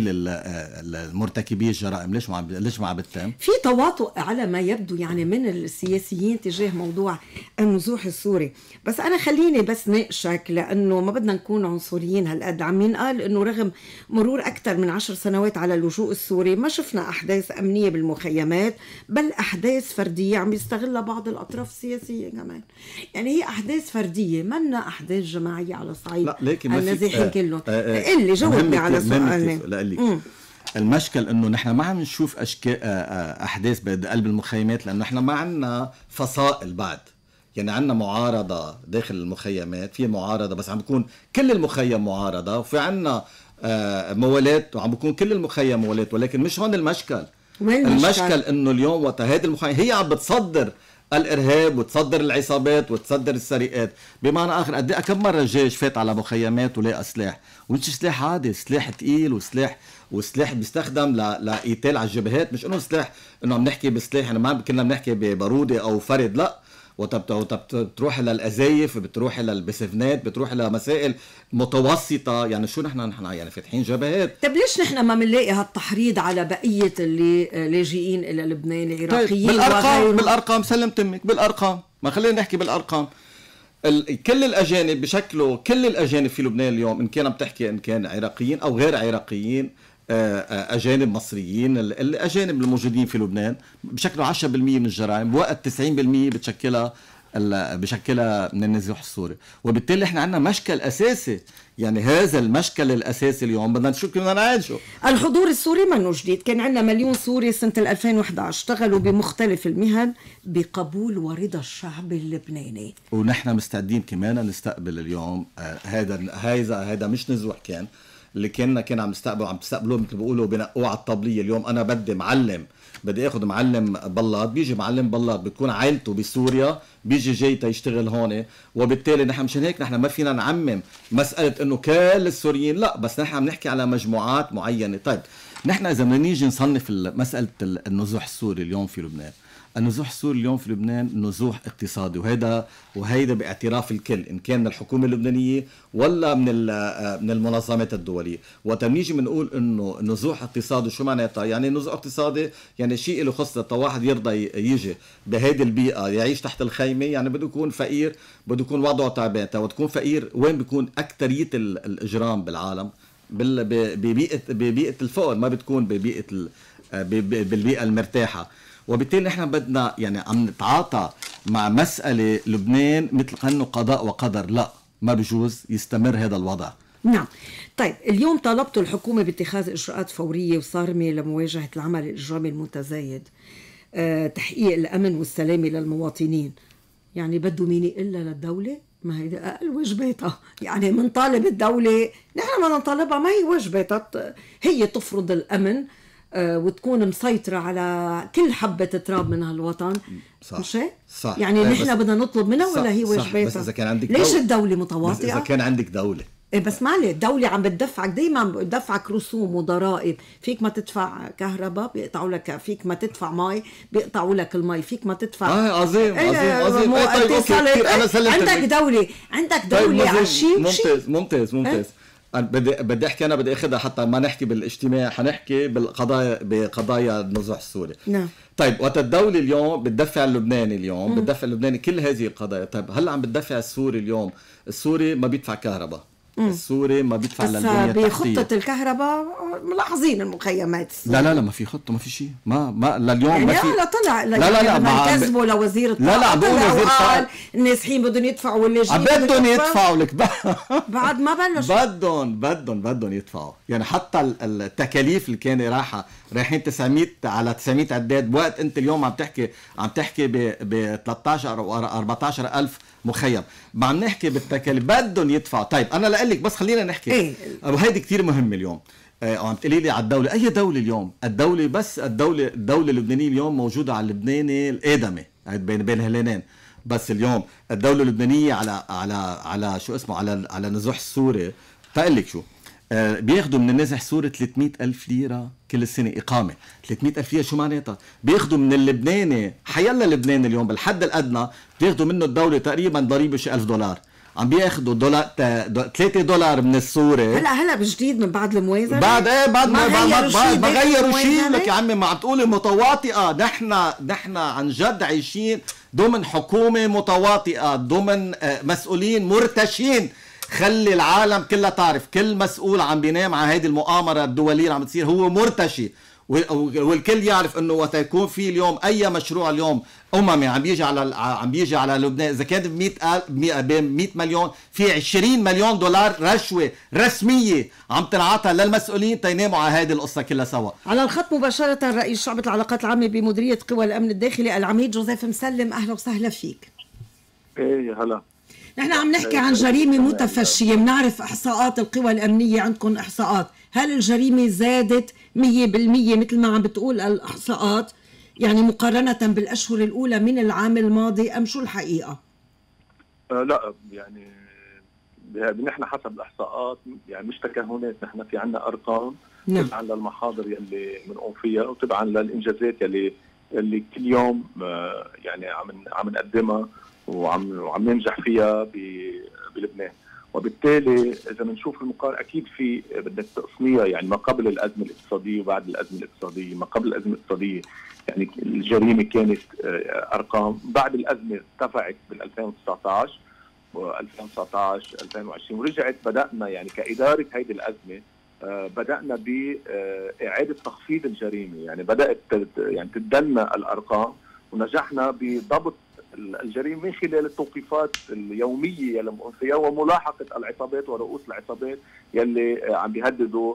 [SPEAKER 6] المرتكبي الجرائم، ليش ما بتتم؟
[SPEAKER 1] في تواطؤ على ما يبدو يعني من السياسيين تجاه موضوع النزوح السوري. بس أنا خليني بس ناقشك لأنه ما بدنا نكون عنصريين هالقد. عم قال أنه رغم مرور أكثر من 10 سنوات على اللجوء السوري ما شفنا أحداث أمنية بالمخيمات، بل أحداث فردية عم يستغلها بعض الأطراف السياسية كمان. يعني هي أحداث فردية، منا أحداث جماعية على صعيد النازحين كلهم. اللي جاوبني على سؤالنا.
[SPEAKER 6] المشكل انه نحن ما عم نشوف احداث بقلب المخيمات، لانه نحن ما عندنا فصائل بعد. يعني عندنا معارضه داخل المخيمات، في معارضه بس عم بيكون كل المخيم معارضه، وفي عندنا موالات وعم بيكون كل المخيم موالات. ولكن مش هون المشكل. المشكل انه اليوم وقت هذه المخيم هي عم بتصدر الارهاب وتصدر العصابات وتصدر السرقات. بمعنى اخر قد ايه كم مره الجيش فات على مخيمات ولقى سلاح، ومش سلاح عادي، سلاح ثقيل وسلاح بيستخدم لقتال على الجبهات. مش انه سلاح انه عم نحكي بسلاح يعني ما كنا بنحكي بباروده او فرد، لا. بتروح للأزايف، بتروح للبسفنات، بتروح لمسائل متوسطة. يعني شو نحن يعني فاتحين جبهات.
[SPEAKER 1] طيب ليش نحن ما بنلاقي هالتحريض على بقية اللي لاجئين إلى لبنان العراقيين؟
[SPEAKER 6] بالأرقام سلم تمك، بالأرقام. ما خلينا نحكي بالأرقام. كل الأجانب بشكله، كل الأجانب في لبنان اليوم إن كان بتحكي إن كان عراقيين أو غير عراقيين، أجانب مصريين، الأجانب الموجودين في لبنان بشكله 10% من الجرائم، وقت 90% بتشكلها بشكلها من النزوح السوري. وبالتالي احنا عندنا مشكل اساسي، يعني هذا المشكل الاساسي اليوم بدنا نشوف كيف بدنا نعالجه.
[SPEAKER 1] الحضور السوري منه جديد، كان عندنا مليون سوري سنه 2011 اشتغلوا بمختلف المهن بقبول ورضا الشعب اللبناني،
[SPEAKER 6] ونحن مستعدين كمان نستقبل اليوم هذا مش نزوح كان اللي كان عم تستقبلوه مثل بيقولوا بنقوه على الطبليه. اليوم انا بدي معلم، بدي اخذ معلم بلاط، بيجي معلم بلاط بتكون عائلته بسوريا بيجي جاي تيشتغل هون. وبالتالي نحن مشان هيك نحن ما فينا نعمم مساله انه كل السوريين، لا، بس نحن عم نحكي على مجموعات معينه. طيب نحن اذا بدنا نيجي نصنف مساله النزوح السوري اليوم في لبنان، النزوح السوري اليوم في لبنان نزوح اقتصادي، وهيدا باعتراف الكل، ان كان من الحكومه اللبنانيه ولا من المنظمات الدوليه. وقت نيجي بنقول انه نزوح اقتصادي شو معناتها؟ يعني نزوح اقتصادي يعني شيء له خص واحد يرضى يجي بهيدي البيئه يعيش تحت الخيمه، يعني بده يكون فقير، بده يكون وضعه تعبان. وتكون فقير وين بيكون اكثريه الاجرام بالعالم؟ ببيئه الفقر، ما بتكون بالبيئه المرتاحه. وبالتالي نحن بدنا يعني عم نتعاطى مع مسألة لبنان مثل كأنه قضاء وقدر، لا، ما بجوز يستمر هذا الوضع.
[SPEAKER 1] نعم. طيب اليوم طالبتوا الحكومة باتخاذ إجراءات فورية وصارمة لمواجهة العمل الإجرامي المتزايد، تحقيق الأمن والسلامة للمواطنين. يعني بده مين إلا للدولة؟ ما هي أقل واجباتها، يعني من طالب الدولة، نحن ما نطالبها، ما هي واجباتها، هي تفرض الأمن وتكون مسيطرة على كل حبة تراب من هالوطن.
[SPEAKER 6] صح.
[SPEAKER 1] مش هيك؟
[SPEAKER 6] صح.
[SPEAKER 1] يعني نحن بدنا نطلب منها ولا هي واجباتها؟
[SPEAKER 6] بس إذا كان عندك
[SPEAKER 1] ليش الدولة متواطئة؟
[SPEAKER 6] بس إذا كان عندك دولة
[SPEAKER 1] بس معلش الدولة عم بتدفعك دايما، بتدفعك رسوم وضرائب، فيك ما تدفع كهرباء بيقطعوا لك، فيك ما تدفع مي بيقطعوا لك المي، فيك ما تدفع
[SPEAKER 6] عظيم عظيم. طيب اوكي، انا سلمت.
[SPEAKER 1] عندك دولة على شيء.
[SPEAKER 6] ممتاز. بدي احكي، انا بدي اخذها حتى ما نحكي بالاجتماع، حنحكي بقضايا النزوح السوري.
[SPEAKER 1] نعم.
[SPEAKER 6] طيب وقت الدولة اليوم بتدفع اللبناني، اليوم بتدفع اللبناني كل هذه القضايا. طيب هلا عم بتدفع السوري اليوم، السوري ما بيدفع كهرباء، السوري ما بيدفع للبنية التحتية.
[SPEAKER 1] بخطة الكهرباء ملاحظين المخيمات.
[SPEAKER 6] لا ما في خطة، ما في شيء، ما لليوم يعني ما في.
[SPEAKER 1] لا طلع
[SPEAKER 6] لا
[SPEAKER 1] ما كذبوا لوزير الطاقة. لا
[SPEAKER 6] بقول وزير الطاقة
[SPEAKER 1] الناس حين بدهم يدفعوا ولا جايين
[SPEAKER 6] بدهم يدفعوا لك
[SPEAKER 1] بعد ما بلش
[SPEAKER 6] بدهم يدفعوا. يعني حتى التكاليف اللي كان رايحين 900 عداد، بوقت انت اليوم عم تحكي ب 13 او 14 ألف مخيم، ما عم نحكي بالتكاليف، بدهم يدفعوا. طيب انا لاقول لك بس خلينا نحكي وهيدي كتير مهمه اليوم. عم تقولي لي على الدوله، اي دوله اليوم؟ الدوله اللبنانيه اليوم موجوده على اللبناني الادمي بين هلالين. بس اليوم الدوله اللبنانيه على شو اسمه، على نزوح السوري. تقول لك شو بياخدوا من النازح السوري 300,000 ليرة كل سنة إقامة. 300,000 ليرة شو معناتها؟ بياخدوا من اللبناني، حيلا لبناني اليوم بالحد الأدنى بياخدوا منه الدولة تقريبا ضريبة شي $1000. عم بياخدوا $3 من السوري.
[SPEAKER 1] هلا بجديد من بعد الموازنة،
[SPEAKER 6] بعد ما غيروا شيء لك يا عمي. ما عم تقولي متواطئة. نحن عن جد عايشين ضمن حكومة متواطئة، ضمن مسؤولين مرتشين. خلي العالم كلها تعرف كل مسؤول عم بينام على هيدي المؤامرة الدولية اللي عم تصير هو مرتشي، والكل يعرف انه وقت يكون في اليوم اي مشروع اليوم اممي عم بيجي على لبنان، اذا كان ب 100 مليون، في 20 مليون دولار رشوة رسمية عم تنعطى للمسؤولين تيناموا على هيدي القصة كلها سوا.
[SPEAKER 1] على الخط مباشرة رئيس شعبة العلاقات العامة بمديرية قوى الامن الداخلي العميد جوزيف مسلم، اهلا وسهلا فيك.
[SPEAKER 7] ايه هلا.
[SPEAKER 1] نحن عم نحكي عن جريمة متفشية، بنعرف إحصاءات القوى الأمنية، عندكم إحصاءات، هل الجريمة زادت 100% مثل ما عم بتقول الإحصاءات، يعني مقارنة بالأشهر الأولى من العام الماضي، أم شو الحقيقة؟
[SPEAKER 7] لا يعني نحن حسب الإحصاءات، يعني مش تكهنات، نحن في عنا أرقام تبعا للمحاضر يلي بنقوم فيها وتبعا للإنجازات يلي كل يوم يعني عم نقدمها وعم ننجح فيها بلبنان. وبالتالي اذا بنشوف المقارنه اكيد في بدك تقسميها، يعني ما قبل الازمه الاقتصاديه وبعد الازمه الاقتصاديه. ما قبل الازمه الاقتصاديه يعني الجريمه كانت ارقام، بعد الازمه ارتفعت بال 2019 و2019 2020 ورجعت. بدانا يعني كاداره هيدي الازمه بدانا باعاده تخفيض الجريمه، يعني بدات يعني تدلنا الارقام ونجحنا بضبط الجريمه من خلال التوقيفات اليوميه يلي فيها وملاحقه العصابات ورؤوس العصابات يلي عم بيهددوا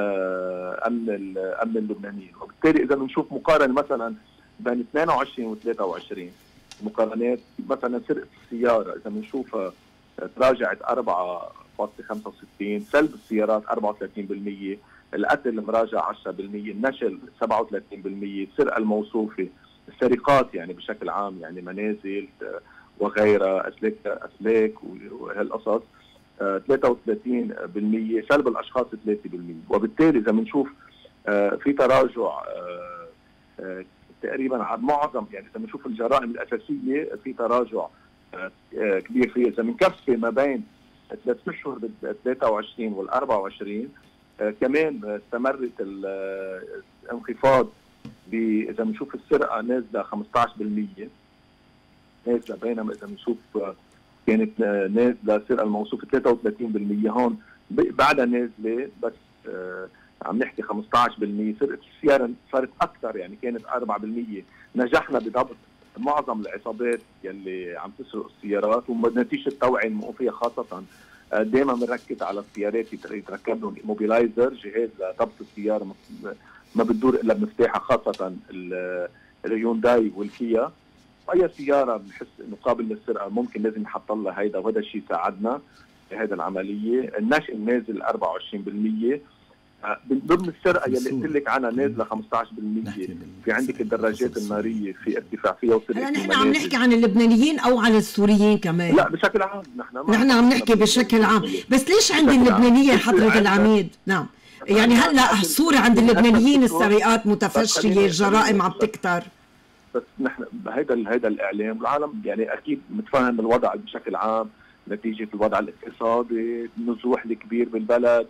[SPEAKER 7] امن اللبنانيين. وبالتالي اذا بنشوف مقارنه مثلا بين 22 و 23 مقارنات، مثلا سرقه السياره اذا بنشوفها تراجعت 4.65%، سلب السيارات 34%، القتل مراجع 10%، النشل 37%، السرقه الموصوفه، السرقات يعني بشكل عام يعني منازل وغيرها، اسلاك وهالقصص 33%، سلب الاشخاص 3%. وبالتالي اذا بنشوف في تراجع تقريبا على معظم، يعني اذا بنشوف الجرائم الاساسيه في تراجع كبير فيها. اذا بنكفي ما بين 3 اشهر بال 23 وال 24 كمان استمرت الانخفاض اذا بنشوف السرقه نازله 15%، نازله، بينما اذا بنشوف كانت نازله السرقه الموصوفه 33%، هون بعدها نازله بس عم نحكي 15%. سرقه السياره صارت اكثر، يعني كانت 4%. نجحنا بضبط معظم العصابات يلي عم تسرق السيارات، ونتيجه التوعيه الموقوفيه خاصه دائما بنركز على السيارات يتركب لهم موبيلايزر، جهاز لضبط السياره ما بتدور الا بمفتاحها، خاصه الهيونداي والكيا. اي سياره بنحس انه قابل للسرقه ممكن لازم يحط لها هيدا، وهذا الشيء ساعدنا في هذه العمليه. النشء نازل 24%. ضمن السرقه يلي قلت لك عنها نازله 15%. في عندك الدراجات الناريه في ارتفاع فيها وسرقه.
[SPEAKER 1] نحن عم نحكي عن اللبنانيين او عن السوريين كمان؟
[SPEAKER 7] لا بشكل عام،
[SPEAKER 1] نحن عم نحكي بشكل عام. بس ليش عند اللبنانيين حضرة العميد؟ نعم، يعني هلا الصوره عند اللبنانيين السرقات متفشيه، الجرائم عم تكتر.
[SPEAKER 7] بس نحن هيدا الاعلام والعالم يعني اكيد متفاهم الوضع بشكل عام نتيجه الوضع الاقتصادي، النزوح الكبير بالبلد،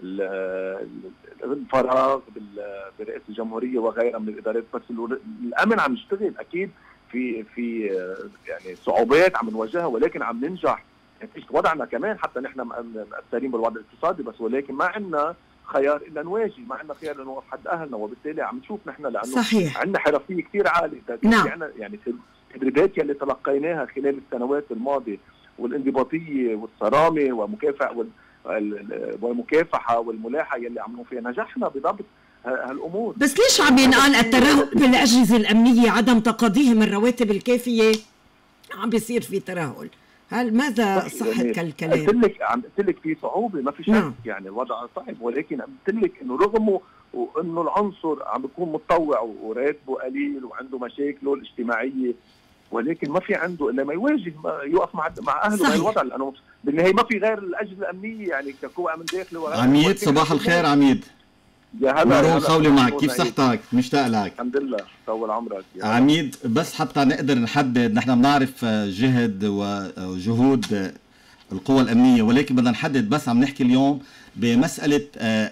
[SPEAKER 7] الفراغ برئاسه الجمهوريه وغيرها من الادارات. بس الامن عم يشتغل، اكيد في يعني صعوبات عم نواجهها، ولكن عم ننجح نتيجه وضعنا كمان. حتى نحن مأثرين بالوضع الاقتصادي بس، ولكن ما عندنا خيار الا نواجه، ما عندنا خيار الا نوقف حد اهلنا. وبالتالي عم نشوف نحن لانه
[SPEAKER 1] صحيح
[SPEAKER 7] عندنا حرفيه كثير عاليه.
[SPEAKER 1] نعم.
[SPEAKER 7] يعني التدريبات يلي تلقيناها خلال السنوات الماضيه والانضباطيه والصرامه والمكافحه والملاحه يلي عملوا فيها، نجحنا بضبط هالامور.
[SPEAKER 1] بس ليش عم ينقال الترهب بالاجهزه الامنيه، عدم تقاضيهم الرواتب الكافيه، عم بيصير في ترهل؟ هل ماذا صحة كالكلام؟
[SPEAKER 7] قلت لك في صعوبه، ما في شك. يعني الوضع صعب، ولكن قلت لك انه رغم انه العنصر عم بيكون متطوع وراتبه قليل وعنده مشاكله الاجتماعيه، ولكن ما في عنده الا ما يواجه، يوقف مع اهله بهالوضع، لانه بالنهايه ما في غير الاجهزه الامنيه يعني كقوى من داخله.
[SPEAKER 6] عميد صباح الخير. عميد
[SPEAKER 7] يا هلا،
[SPEAKER 6] مروان خولي معك، كيف صحتك؟ مشتاق لك.
[SPEAKER 7] الحمد لله، طول عمرك
[SPEAKER 6] عميد. بس حتى نقدر نحدد، نحن بنعرف جهد وجهود القوى الامنيه، ولكن بدنا نحدد. بس عم نحكي اليوم بمساله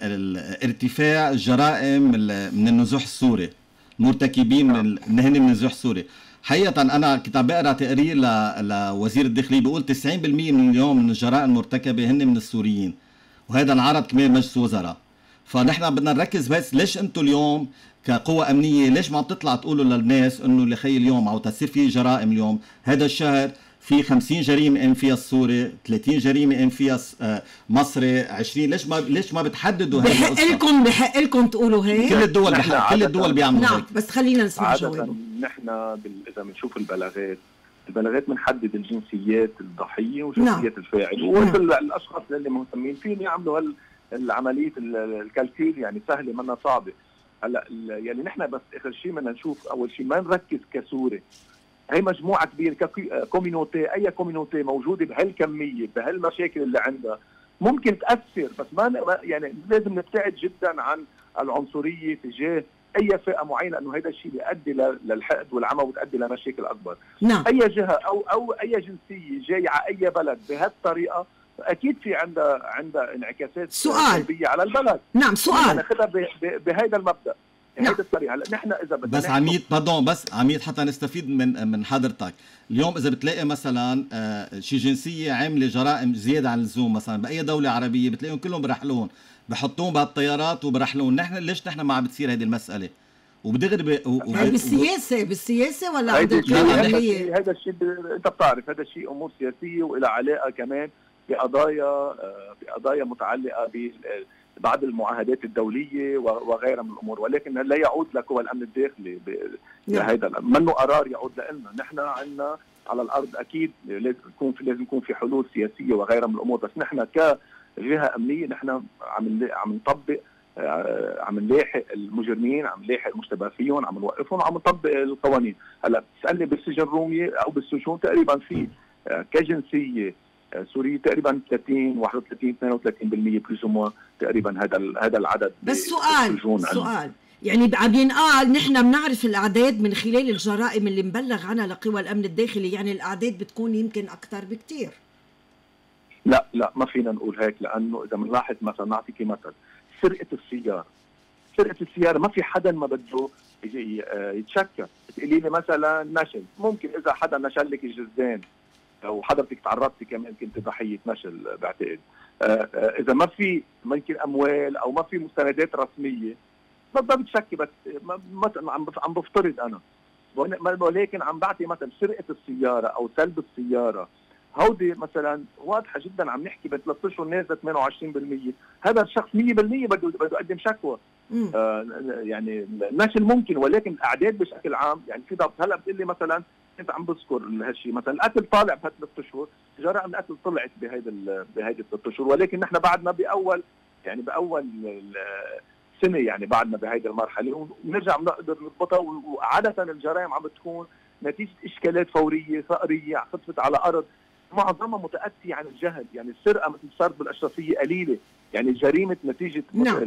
[SPEAKER 6] ارتفاع الجرائم من النزوح السوري، مرتكبين من النزوح السوري. حقيقة أنا كنت عم بقرا تقرير لوزير الداخلية بيقول 90% من اليوم من الجرائم المرتكبة هن من السوريين، وهذا انعرض كمان مجلس وزراء. فنحن بدنا نركز بس ليش أنتم اليوم كقوة أمنية ليش ما عم تطلع تقولوا للناس إنه اللي خي اليوم أو تصير في جرائم اليوم هذا الشهر في 50 جريمة قام فيها السوري، 30 جريمة قام فيها مصري، 20. ليش ما بتحددوا هاي القصة؟
[SPEAKER 1] بحق لكم تقولوا هيك؟
[SPEAKER 6] كل الدول بيعملوا هيك.
[SPEAKER 1] نعم، بس خلينا نسمع جوابه.
[SPEAKER 7] نحن اذا بنشوف البلاغات بنحدد الجنسيات الضحيه وجنسيات الفاعل، والاشخاص اللي مهتمين فيهم يعملوا العمليه الكالكيل، يعني سهله منا صعبه. هلا يعني نحن بس اخر شيء بدنا نشوف، اول شيء ما نركز كسوري، هي مجموعه كبيره كوميونيتي، اي كوميونيتي موجوده بهالكميه بهالمشاكل اللي عندها ممكن تاثر. بس ما يعني لازم نبتعد جدا عن العنصريه تجاه اي فئه معينه، انه هذا الشيء بيؤدي للحقد والعمى وتؤدي لمشاكل اكبر.
[SPEAKER 1] نعم.
[SPEAKER 7] اي جهه او اي جنسيه جايه على اي بلد بهالطريقه اكيد في عندها انعكاسات سلبيه على البلد.
[SPEAKER 1] نعم، سؤال
[SPEAKER 7] ناخذها بهذا المبدا. هيدا الطريقه. هلا نحن اذا بدنا
[SPEAKER 6] بس عميد بس عميد حتى نستفيد من حضرتك اليوم، اذا بتلاقي مثلا شي جنسيه عامله جرائم زياده عن اللزوم مثلا باي دوله عربيه، بتلاقيهم كلهم برحلون بحطوهم بهالطيارات وبرحلون. نحن ليش ما عم بتصير هذه المساله؟ وبدغري
[SPEAKER 1] بالسياسه ولا عند القوى الامنيه؟
[SPEAKER 7] هذا الشيء انت بتعرف هذا الشيء امور سياسيه والى علاقه كمان بقضايا متعلقه بعض المعاهدات الدوليه وغيرها من الامور، ولكن لا يعود لقوى الامن الداخلي بهذا منه قرار يعود لنا. نحن عندنا على الارض اكيد لازم يكون في حلول سياسيه وغيرها من الامور، بس نحن كجهه امنيه نحن عم نطبق، عم نلاحق المجرمين، عم نلاحق المشتبه فيهم، عم نوقفهم، عم نطبق القوانين. هلا بتسالني بالسجن الرومي او بالسجون تقريبا في كجنسيه سورية تقريبا 30 31 32% بلوز موا تقريبا هذا العدد.
[SPEAKER 1] بس سؤال يعني عم ينقال نحن بنعرف الاعداد من خلال الجرائم اللي مبلغ عنها لقوى الامن الداخلي، يعني الاعداد بتكون يمكن اكثر بكثير.
[SPEAKER 7] لا ما فينا نقول هيك، لانه اذا بنلاحظ مثلا نعطيكي مثل سرقه السياره ما في حدا ما بده يتشكى. تقولي لي مثلا نشل، ممكن اذا حدا نشل لك الجزدان او حضرتك تعرضتي كمان كنت ضحيه نشل بعتقد. اذا ما في ممكن اموال او ما في مستندات رسميه ما بتشكي، بس عم بفترض انا، ولكن عم بعطي مثلا سرقه السياره او سلب السياره، هودي مثلا واضحه جدا عم نحكي ب3 اشهر نازله 28%، هذا الشخص 100% بده يقدم شكوى. يعني النشل ممكن، ولكن الاعداد بشكل عام يعني في ضبط. هلا بتقول لي مثلا كنت عم بذكر هالشيء، مثلا القتل طالع بهال3 اشهر، جرائم القتل طلعت بهيدي 3 اشهر، ولكن نحن بعدنا باول سنه، يعني بعدنا بهيدي المرحله ونرجع بنقدر نضبطها. وعاده الجرائم عم بتكون نتيجه اشكالات فوريه ثأريه خطفت على ارض، معظمها متاتي عن الجهل. يعني السرقه مثل صارت بالاشرفيه قليله، يعني جريمه نتيجه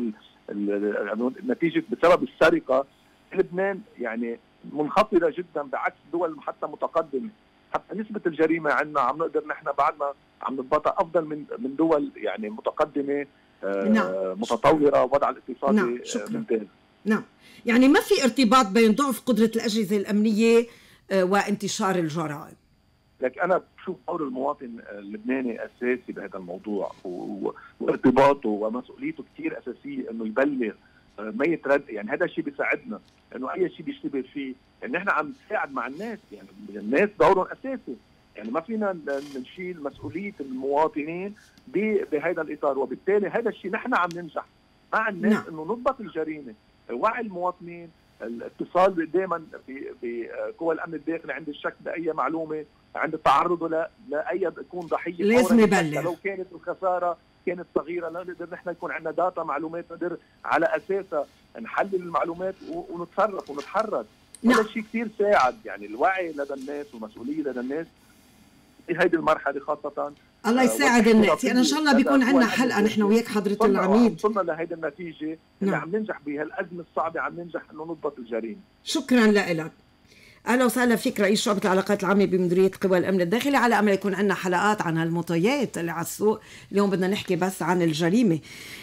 [SPEAKER 7] نتيجه بسبب السرقه لبنان يعني منخفضه جدا بعكس دول حتى متقدمه. حتى نسبه الجريمه عندنا عم نقدر نحن بعدنا عم نضبطها افضل من دول يعني متقدمه متطوره، وضع الاقتصادي ممتاز.
[SPEAKER 1] نعم، يعني ما في ارتباط بين ضعف قدره الاجهزه الامنيه وانتشار الجرائم.
[SPEAKER 7] لك انا بشوف دور المواطن اللبناني اساسي بهذا الموضوع، وارتباطه ومسؤوليته كثير اساسيه انه يبلغ ما يترد. يعني هذا الشيء بيساعدنا انه اي شيء بيشتبه فيه، يعني نحن عم نساعد مع الناس، يعني الناس دورهم اساسي، يعني ما فينا نشيل مسؤوليه المواطنين بهذا الاطار. وبالتالي هذا الشيء نحن عم ننجح مع الناس انه نضبط الجريمه، وعي المواطنين، الاتصال دائما بقوى الامن الداخلي عند الشك باي معلومه، عند تعرضه لاي يكون ضحيه
[SPEAKER 1] لازم يبلغ.
[SPEAKER 7] لو كانت الخساره كانت صغيره نقدر نحن يكون عندنا داتا معلومات نقدر على اساسها نحلل المعلومات ونتصرف ونتحرك. هذا الشيء كثير ساعد، يعني الوعي لدى الناس والمسؤوليه لدى الناس في هذه المرحله خاصه.
[SPEAKER 1] الله يساعد الناس. انا ان شاء الله بيكون عندنا حلقه نحن وياك حضره العميد
[SPEAKER 7] وصلنا لهيدي النتيجه اللي عم ننجح بها الازمه الصعبه، عم ننجح انه نضبط الجريمه.
[SPEAKER 1] شكرا لك. اهلا وسهلا فيك رئيس شعبة العلاقات العامة بمديرية قوى الامن الداخلي. على امل يكون عندنا حلقات عن هالمطيات اللي على السوق، اليوم بدنا نحكي بس عن الجريمة.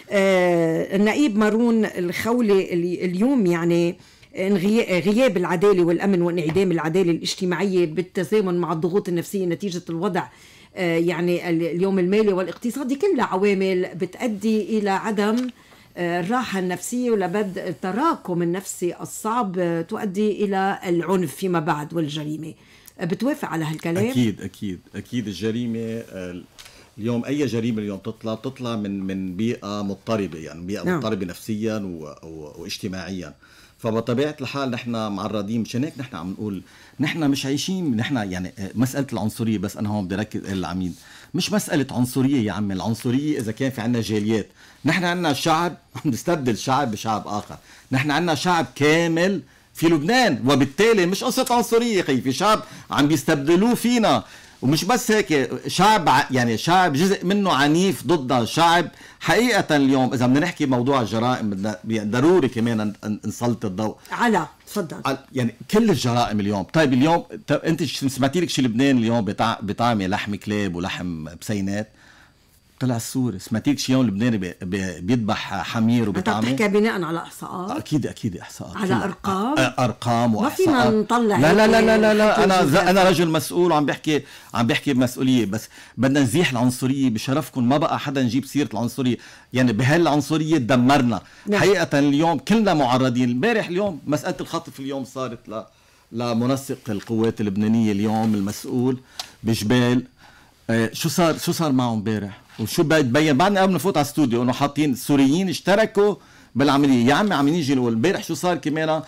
[SPEAKER 1] النائب مارون الخولي اليوم يعني غياب العدالة والامن وانعدام العدالة الاجتماعية بالتزامن مع الضغوط النفسية نتيجة الوضع يعني اليوم المالي والاقتصادي، كلها عوامل بتؤدي الى عدم الراحة النفسية ولبد التراكم النفسي الصعب تؤدي إلى العنف فيما بعد والجريمة. بتوافق على هالكلام؟
[SPEAKER 6] أكيد الجريمة اليوم، أي جريمة اليوم تطلع من بيئة مضطربة، يعني بيئة مضطربة نفسيا واجتماعيا. فبطبيعة الحال نحن معرضين. مشان هيك نحن عم نقول نحن مش عايشين، نحن يعني مسألة العنصرية، بس أنا هون بدي ركز العميد، مش مسألة عنصرية يا عمي. العنصرية إذا كان في عنا جاليات، نحن عنا شعب عم نستبدل شعب بشعب آخر، نحن عنا شعب كامل في لبنان، وبالتالي مش قصة عنصرية خي، في شعب عم بيستبدلوه فينا. ومش بس هيك، شعب يعني شعب جزء منه عنيف ضدنا، شعب حقيقة. اليوم إذا بدنا نحكي موضوع الجرائم ضروري كمان نسلط الضوء على
[SPEAKER 1] تفضل
[SPEAKER 6] يعني كل الجرائم اليوم. طيب اليوم انت سمعتي لك شي لبنان اليوم بطعمه لحم كلاب ولحم بسينات؟ طلع السوري. سمعتيك شي يوم لبناني بيذبح حمير وبيطعمه؟
[SPEAKER 1] انت بتحكي بناء على احصاءات؟
[SPEAKER 6] اكيد احصاءات،
[SPEAKER 1] على ارقام
[SPEAKER 6] واحصاءات.
[SPEAKER 1] ما فينا نطلع.
[SPEAKER 6] لا انا رجل مسؤول وعم بحكي بمسؤوليه، بس بدنا نزيح العنصريه بشرفكم. ما بقى حدا نجيب سيره العنصريه، يعني بهالعنصريه تدمرنا. نعم. حقيقه اليوم كلنا معرضين. امبارح اليوم مساله الخطف اليوم صارت لمنسق القوات اللبنانيه اليوم المسؤول بجبال. شو صار معهم امبارح وشو بيتبين بعدنا قبل نفوت على الاستوديو انه حاطين السوريين اشتركوا بالعمليه. يا عمي عم نيجي نقول امبارح شو صار كمان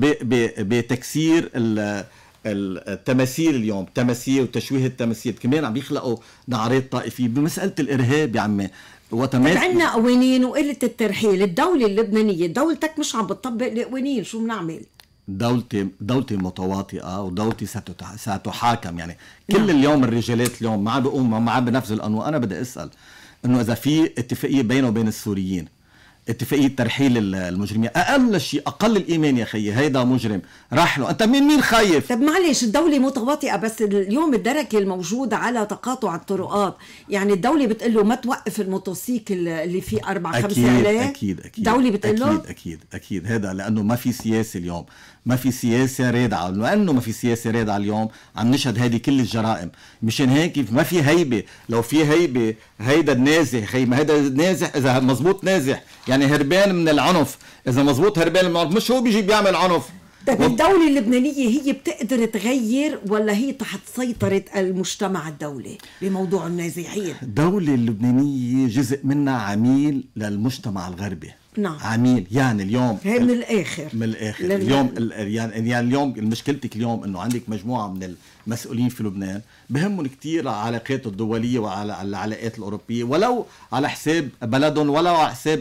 [SPEAKER 6] بتكسير التماثيل اليوم، تماثيل وتشويه التماثيل كمان عم يخلقوا نعرات طائفيه بمساله الارهاب. يا عمي
[SPEAKER 1] عندنا قوانين وقله الترحيل. الدوله اللبنانيه دولتك مش عم بتطبق القوانين، شو بنعمل؟ دولتي متواطئه ودولتي ستحاكم. يعني كل اليوم الرجالات اليوم ما عم بيقوموا ما عم بنفذوا القانون. انا بدي اسال انه اذا في اتفاقيه بينه وبين السوريين، اتفاقيه ترحيل المجرمين، اقل شيء اقل الايمان يا خيي هيدا مجرم راح له. انت مين خايف؟ طب معلش الدوله متواطئه، بس اليوم الدركه الموجوده على تقاطع الطرقات، يعني الدوله بتقول له ما توقف الموتوسيكل اللي فيه 4-5 عليه.
[SPEAKER 6] اكيد
[SPEAKER 1] الدوله بتقول له
[SPEAKER 6] اكيد هذا لانه ما في سياسه اليوم، ما في سياسه رادعه. لانه ما في سياسه رادعه اليوم عم نشهد هذه كل الجرائم. مشان هيك ما في هيبه. لو في هيبه هيدا النازح خي، ما هيدا نازح اذا مزبوط نازح يعني هربان من العنف. اذا مزبوط هربان من العنف، مش هو بيجي بيعمل عنف.
[SPEAKER 1] طيب الدولة اللبنانية هي بتقدر تغير ولا هي تحت سيطرة المجتمع الدولي بموضوع النازحين؟
[SPEAKER 6] الدولة اللبنانية جزء منها عميل للمجتمع الغربي.
[SPEAKER 1] نعم.
[SPEAKER 6] عميل يعني اليوم
[SPEAKER 1] هي من الآخر
[SPEAKER 6] اليوم يعني اليوم مشكلتك اليوم انه عندك مجموعة من المسؤولين في لبنان بهمهم كتير العلاقات الدولية وعلى العلاقات الأوروبية، ولو على حساب بلدهم ولو على حساب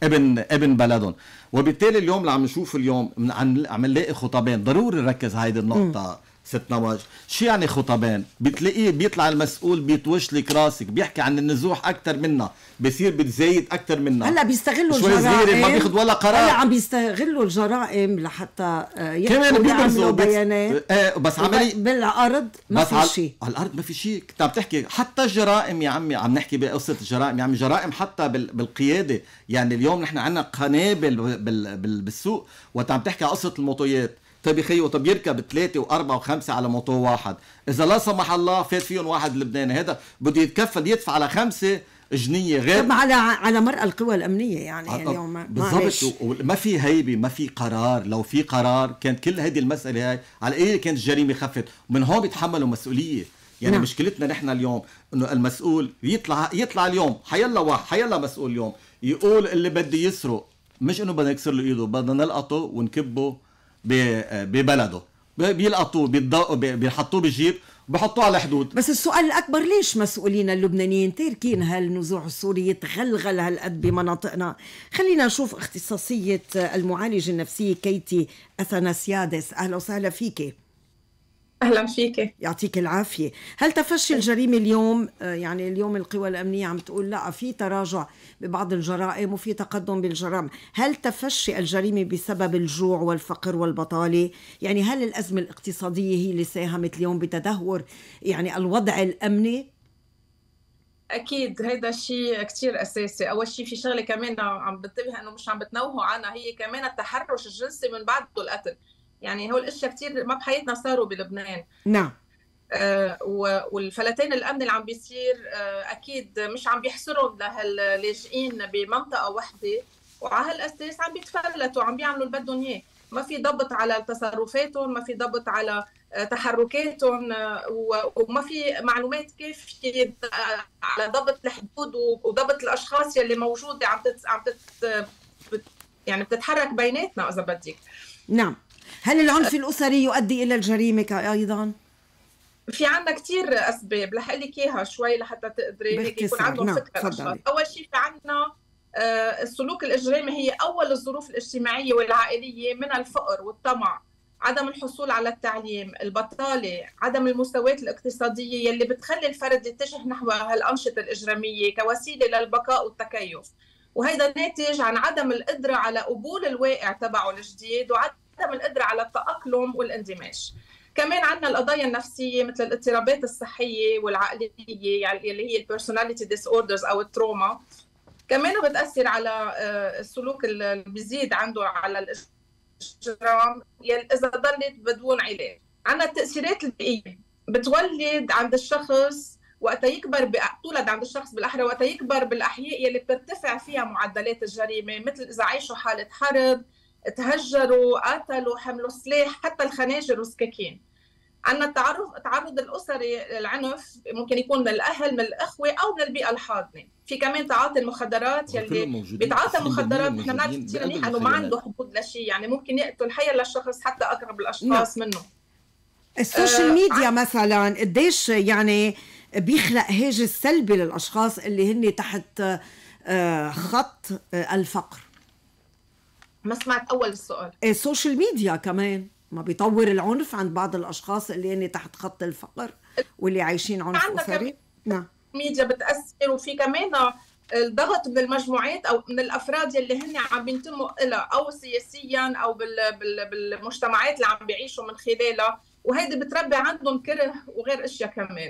[SPEAKER 6] ابن بلدهم. وبالتالي اليوم اللي عم نشوف اليوم عم نلاقي خطبان. ضروري نركز هيدي النقطة ست نواج. شو يعني خطبان؟ بتلاقيه بيطلع المسؤول بيتوش لك راسك، بيحكي عن النزوح اكثر منا، بصير بتزايد اكثر منا.
[SPEAKER 1] هلا بيستغلوا الجرائم،
[SPEAKER 6] ما بياخذ ولا قرار.
[SPEAKER 1] هلا عم بيستغلوا الجرائم لحتى
[SPEAKER 6] كمان
[SPEAKER 1] بيعملوا بيانات.
[SPEAKER 6] بس عملي
[SPEAKER 1] بالارض ما في شيء.
[SPEAKER 6] على الارض ما في شيء. كنت عم تحكي حتى الجرائم يا عمي، عم نحكي بقصه الجرائم يا عمي، جرائم حتى بالقياده. يعني اليوم نحن عندنا قنابل بالسوق. وانت عم تحكي على قصه الموتويات. طيب يا خيو، طب يركب 3 و4 و5 على موتو واحد، اذا لا سمح الله فات فيهم واحد لبناني، هذا بده يتكفل يدفع على 5 جنيه غير.
[SPEAKER 1] طب على مرأى القوى الامنيه يعني اليوم
[SPEAKER 6] بالضبط. وما في هيبه، ما في قرار. لو في قرار كانت كل هذه المساله هاي على ايه كانت الجريمه خفت. ومن هون بيتحملوا مسؤوليه. يعني مشكلتنا نحن اليوم انه المسؤول يطلع اليوم حيلا مسؤول اليوم يقول اللي بده يسرق، مش انه بدنا نكسر له ايده، بدنا نلقطه ونكبه ببلده. بيلقطوه بيحطوه بالجيب وبحطوه على الحدود.
[SPEAKER 1] بس السؤال الأكبر، ليش مسؤولين اللبنانيين تاركين هالنزوع السوري يتغلغل هالقد بمناطقنا؟ خلينا نشوف اختصاصية المعالجة النفسية كيتي أثناسيادس. أهلا وسهلا فيكي.
[SPEAKER 8] أهلا فيك،
[SPEAKER 1] يعطيك العافية. هل تفشي الجريمة اليوم؟ يعني اليوم القوى الأمنية عم تقول لا، في تراجع ببعض الجرائم وفي تقدم بالجرائم. هل تفشي الجريمة بسبب الجوع والفقر والبطالة؟ يعني هل الأزمة الاقتصادية هي اللي ساهمت اليوم بتدهور يعني الوضع الأمني؟
[SPEAKER 8] أكيد هيدا الشيء كتير أساسي. أول شيء في شغلة كمان عم بنتبه إنه مش عم بتنوهوا عنها، هي كمان التحرش الجنسي من بعد القتل. يعني هول الاشياء كتير ما بحياتنا صاروا بلبنان.
[SPEAKER 1] نعم.
[SPEAKER 8] والفلتين الامن اللي عم بيصير اكيد مش عم بيحصروا لهاللاجئين بمنطقه وحده، وعلى هالاساس عم بيتفلتوا، عم بيعملوا اللي بدهم اياه. ما في ضبط على تصرفاتهم، ما في ضبط على تحركاتهم، وما في معلومات كافيه على ضبط الحدود وضبط الاشخاص يلي موجوده يعني بتتحرك بيناتنا اذا بدك.
[SPEAKER 1] نعم. هل العنف الأسري يؤدي إلى الجريمة أيضاً؟
[SPEAKER 8] في عنا كتير أسباب، رح أقول لك إياها شوي لحتى تقدري يكون عندهم فكرة الأشخاص. أول شيء في عنا السلوك الإجرامي، هي أول الظروف الاجتماعية والعائلية من الفقر والطمع، عدم الحصول على التعليم، البطالة، عدم المساواة الاقتصادية يلي بتخلي الفرد يتجه نحو هالأنشطة الإجرامية كوسيلة للبقاء والتكيف. وهذا ناتج عن عدم القدرة على قبول الواقع تبعه الجديد وعدم القدرة على التأقلم والاندماج. كمان عندنا القضايا النفسية مثل الاضطرابات الصحية والعقلية، يعني اللي هي البيرسوناليتي ديس اوردرز أو التروما، كمان بتأثر على السلوك اللي بيزيد عنده على الإجرام إذا ضلت بدون علاج. عندنا التأثيرات البيئية بتولد عند الشخص وقت يكبر تولد عند الشخص بالأحرى وقت يكبر بالأحياء يلي بترتفع فيها معدلات الجريمة، مثل إذا عايشوا حالة حرب، تهجروا، قتلوا، حملوا سلاح، حتى الخناجر والسكاكين. عندنا التعرض الأسري للعنف، ممكن يكون من الأهل، من الأخوة، أو من البيئة الحاضنة. في كمان تعاطي المخدرات، يلي بيتعاطى المخدرات نحن بنعرف كثير منيح انه ما عنده حدود لشيء، يعني ممكن يقتل حيا للشخص حتى اقرب الاشخاص منه.
[SPEAKER 1] السوشيال ميديا مثلا قديش يعني بيخلق هاجس سلبي للاشخاص اللي هن تحت خط الفقر.
[SPEAKER 8] ما سمعت اول السؤال.
[SPEAKER 1] السوشيال ميديا كمان ما بيطور العنف عند بعض الاشخاص اللي هن تحت خط الفقر واللي عايشين عنف اسري؟ نعم،
[SPEAKER 8] الميديا بتأثر، وفي كمان الضغط من المجموعات أو من الأفراد اللي هن عم بينتموا إلها أو سياسياً أو بالمجتمعات اللي عم بيعيشوا من خلالها، وهيدي بتربي عندهم كره وغير أشياء كمان.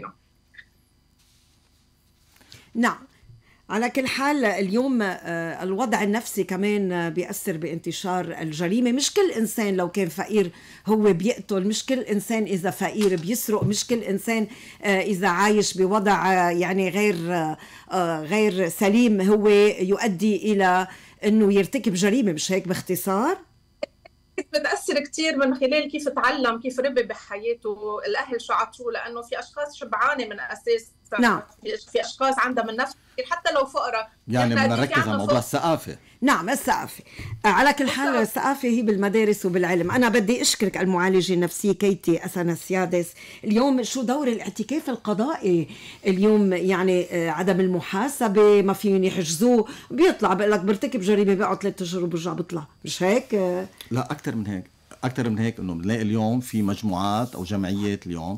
[SPEAKER 1] نعم، على كل حال اليوم الوضع النفسي كمان بيأثر بانتشار الجريمة. مش كل إنسان لو كان فقير هو بيقتل، مش كل إنسان إذا فقير بيسرق، مش كل إنسان إذا عايش بوضع يعني غير سليم هو يؤدي إلى أنه يرتكب جريمة. مش هيك باختصار؟
[SPEAKER 8] بتأثر كتير من خلال كيف تعلم، كيف ربي بحياته، الأهل شو عطوه، لأنه في أشخاص شبعانة من أساس.
[SPEAKER 1] نعم.
[SPEAKER 8] في أشخاص عندها من نفس حتى لو فقراء.
[SPEAKER 6] يعني بدنا نركز على موضوع الثقافة.
[SPEAKER 1] نعم، الثقافة. على كل حال الثقافة هي بالمدارس وبالعلم. أنا بدي أشكرك المعالجة النفسية كيتي أثناسيادس. اليوم شو دور الاعتكاف القضائي اليوم؟ يعني عدم المحاسبة، ما فيهم يحجزوه، بيطلع بقول لك برتكب جريمة بيقعد 3 أشهر وبرجع بيطلع، مش هيك؟
[SPEAKER 6] لا، أكثر من هيك، أكثر من هيك. إنه بنلاقي اليوم في مجموعات أو جمعيات اليوم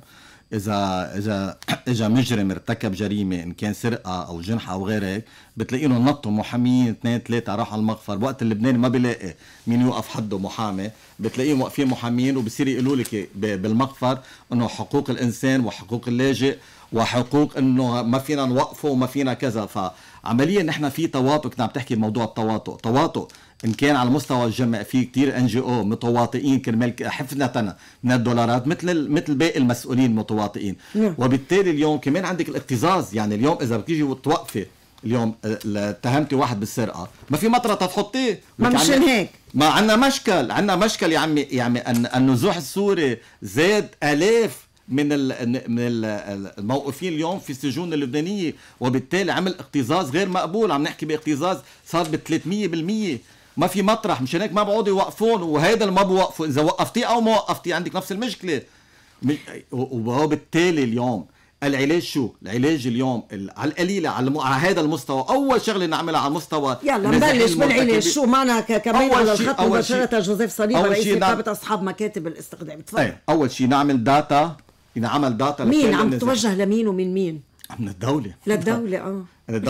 [SPEAKER 6] إذا مجرم ارتكب جريمة إن كان سرقة أو جنحة أو غير هيك، بتلاقيهم نطوا محامين 2 3 راحوا على المغفر. وقت اللبناني ما بيلاقي مين يوقف حده محامي، بتلاقيهم واقفين محامين وبصير يقولوا لك بالمغفر إنه حقوق الإنسان وحقوق اللاجئ وحقوق إنه ما فينا نوقفه وما فينا كذا. فعمليا نحن في تواطؤ. كنا عم تحكي بموضوع التواطؤ إن كان على مستوى الجمع في كتير NGO متواطئين كرمال حفنة من الدولارات مثل باقي المسؤولين متواطئين. وبالتالي اليوم كمان عندك الاكتظاظ. يعني اليوم إذا بتيجي وتوقفي اليوم اتهمتي واحد بالسرقة، ما في مطرة تحطيه.
[SPEAKER 1] ما مشان هيك
[SPEAKER 6] ما عندنا مشكل يا عمي أن النزوح السوري زاد آلاف من الموقوفين اليوم في السجون اللبنانية، وبالتالي عمل اكتظاظ غير مقبول. عم نحكي باكتظاظ صار ب300%. ما في مطرح، مشان هيك ما بقعدوا يوقفون، وهيدا اللي ما بوقفوا. اذا وقفتيه او ما وقفتيه عندك نفس المشكله. وبالتالي اليوم العلاج شو؟ العلاج اليوم على القليله على هذا المستوى. اول شغله نعملها على مستوى،
[SPEAKER 1] يلا نبلش بالعلاج. شو معنا كمان على الخط مباشره جوزيف صليبه رئيس نقابه اصحاب مكاتب الاستخدام. تفضل.
[SPEAKER 6] اول شيء نعمل داتا. نعمل داتا.
[SPEAKER 1] مين عم تتوجه لمين ومن مين؟
[SPEAKER 6] من الدولة.
[SPEAKER 1] للدولة.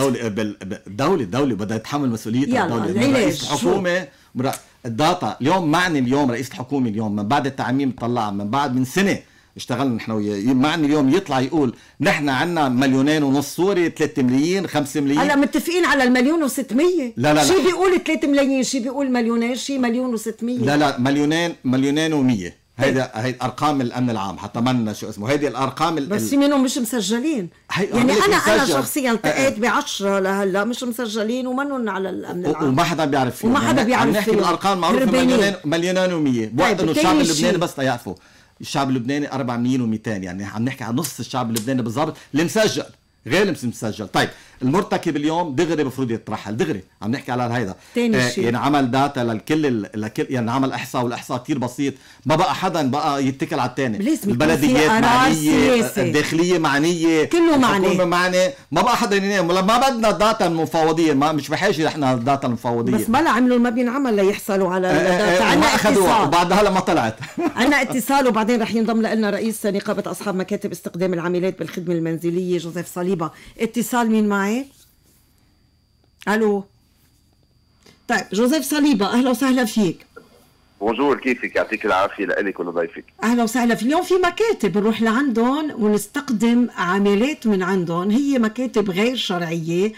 [SPEAKER 6] الدولة بدها تتحمل مسؤوليتها. الدولة رئيس الحكومة الداتا اليوم معني. اليوم رئيس الحكومة اليوم من بعد التعميم طلع من سنة اشتغلنا نحن وياه. معني اليوم يطلع يقول نحن عنا 2.5 مليون سوري، 3 مليون، 5 مليون.
[SPEAKER 1] هلا متفقين على 1,600,000.
[SPEAKER 6] لا
[SPEAKER 1] شي بيقول 3 ملايين، شي بيقول مليونين، شي 1,600,000.
[SPEAKER 6] لا 2,100,000. هيدا ارقام الامن العام، حتى ما شو اسمه. هيدي الارقام
[SPEAKER 1] بس في منهم مش مسجلين. يعني انا شخصيا التقيت ب10 لهلا مش مسجلين ومنهم على الامن العام،
[SPEAKER 6] وما حدا بيعرف فيهم.
[SPEAKER 1] وما حدا بيعرف فيهم.
[SPEAKER 6] نحكي بالارقام معروفه 2,100,000. بوقت انه الشعب اللبناني بس يعرفوا الشعب اللبناني 4,200,000. يعني عم نحكي عن نص الشعب اللبناني بالضبط اللي مسجل غير مسجل. طيب المرتكب اليوم دغري بفروض يترحل دغري. عم نحكي على هيدا.
[SPEAKER 1] يعني
[SPEAKER 6] عمل داتا للكل يعني عمل احصاء، والاحصاء كتير بسيط. ما بقى حدا بقى يتكل على الثاني. البلديات معنيه، الداخليه معنيه،
[SPEAKER 1] كله معنيه،
[SPEAKER 6] ما بقى حدا ينام. ما بدنا داتا المفوضيه، مش بحاجه نحن الداتا المفوضيه.
[SPEAKER 1] بس بلا عملوا ما بينعمل ليحصلوا على الداتا.
[SPEAKER 6] عنا اتصال وبعد هلا ما طلعت.
[SPEAKER 1] عنا اتصال وبعدين رح ينضم لنا رئيس نقابه اصحاب مكاتب استخدام العاملات بالخدمه المنزليه جوزيف صليبه. اتصال مين معي؟ الو. طيب جوزيف صليبه اهلا وسهلا فيك.
[SPEAKER 9] بونجور، كيفك؟ يعطيك العافيه لك ولضيفك.
[SPEAKER 1] اهلا وسهلا. في اليوم في مكاتب نروح لعندهم ونستخدم عاملات من عندهم، هي مكاتب غير شرعيه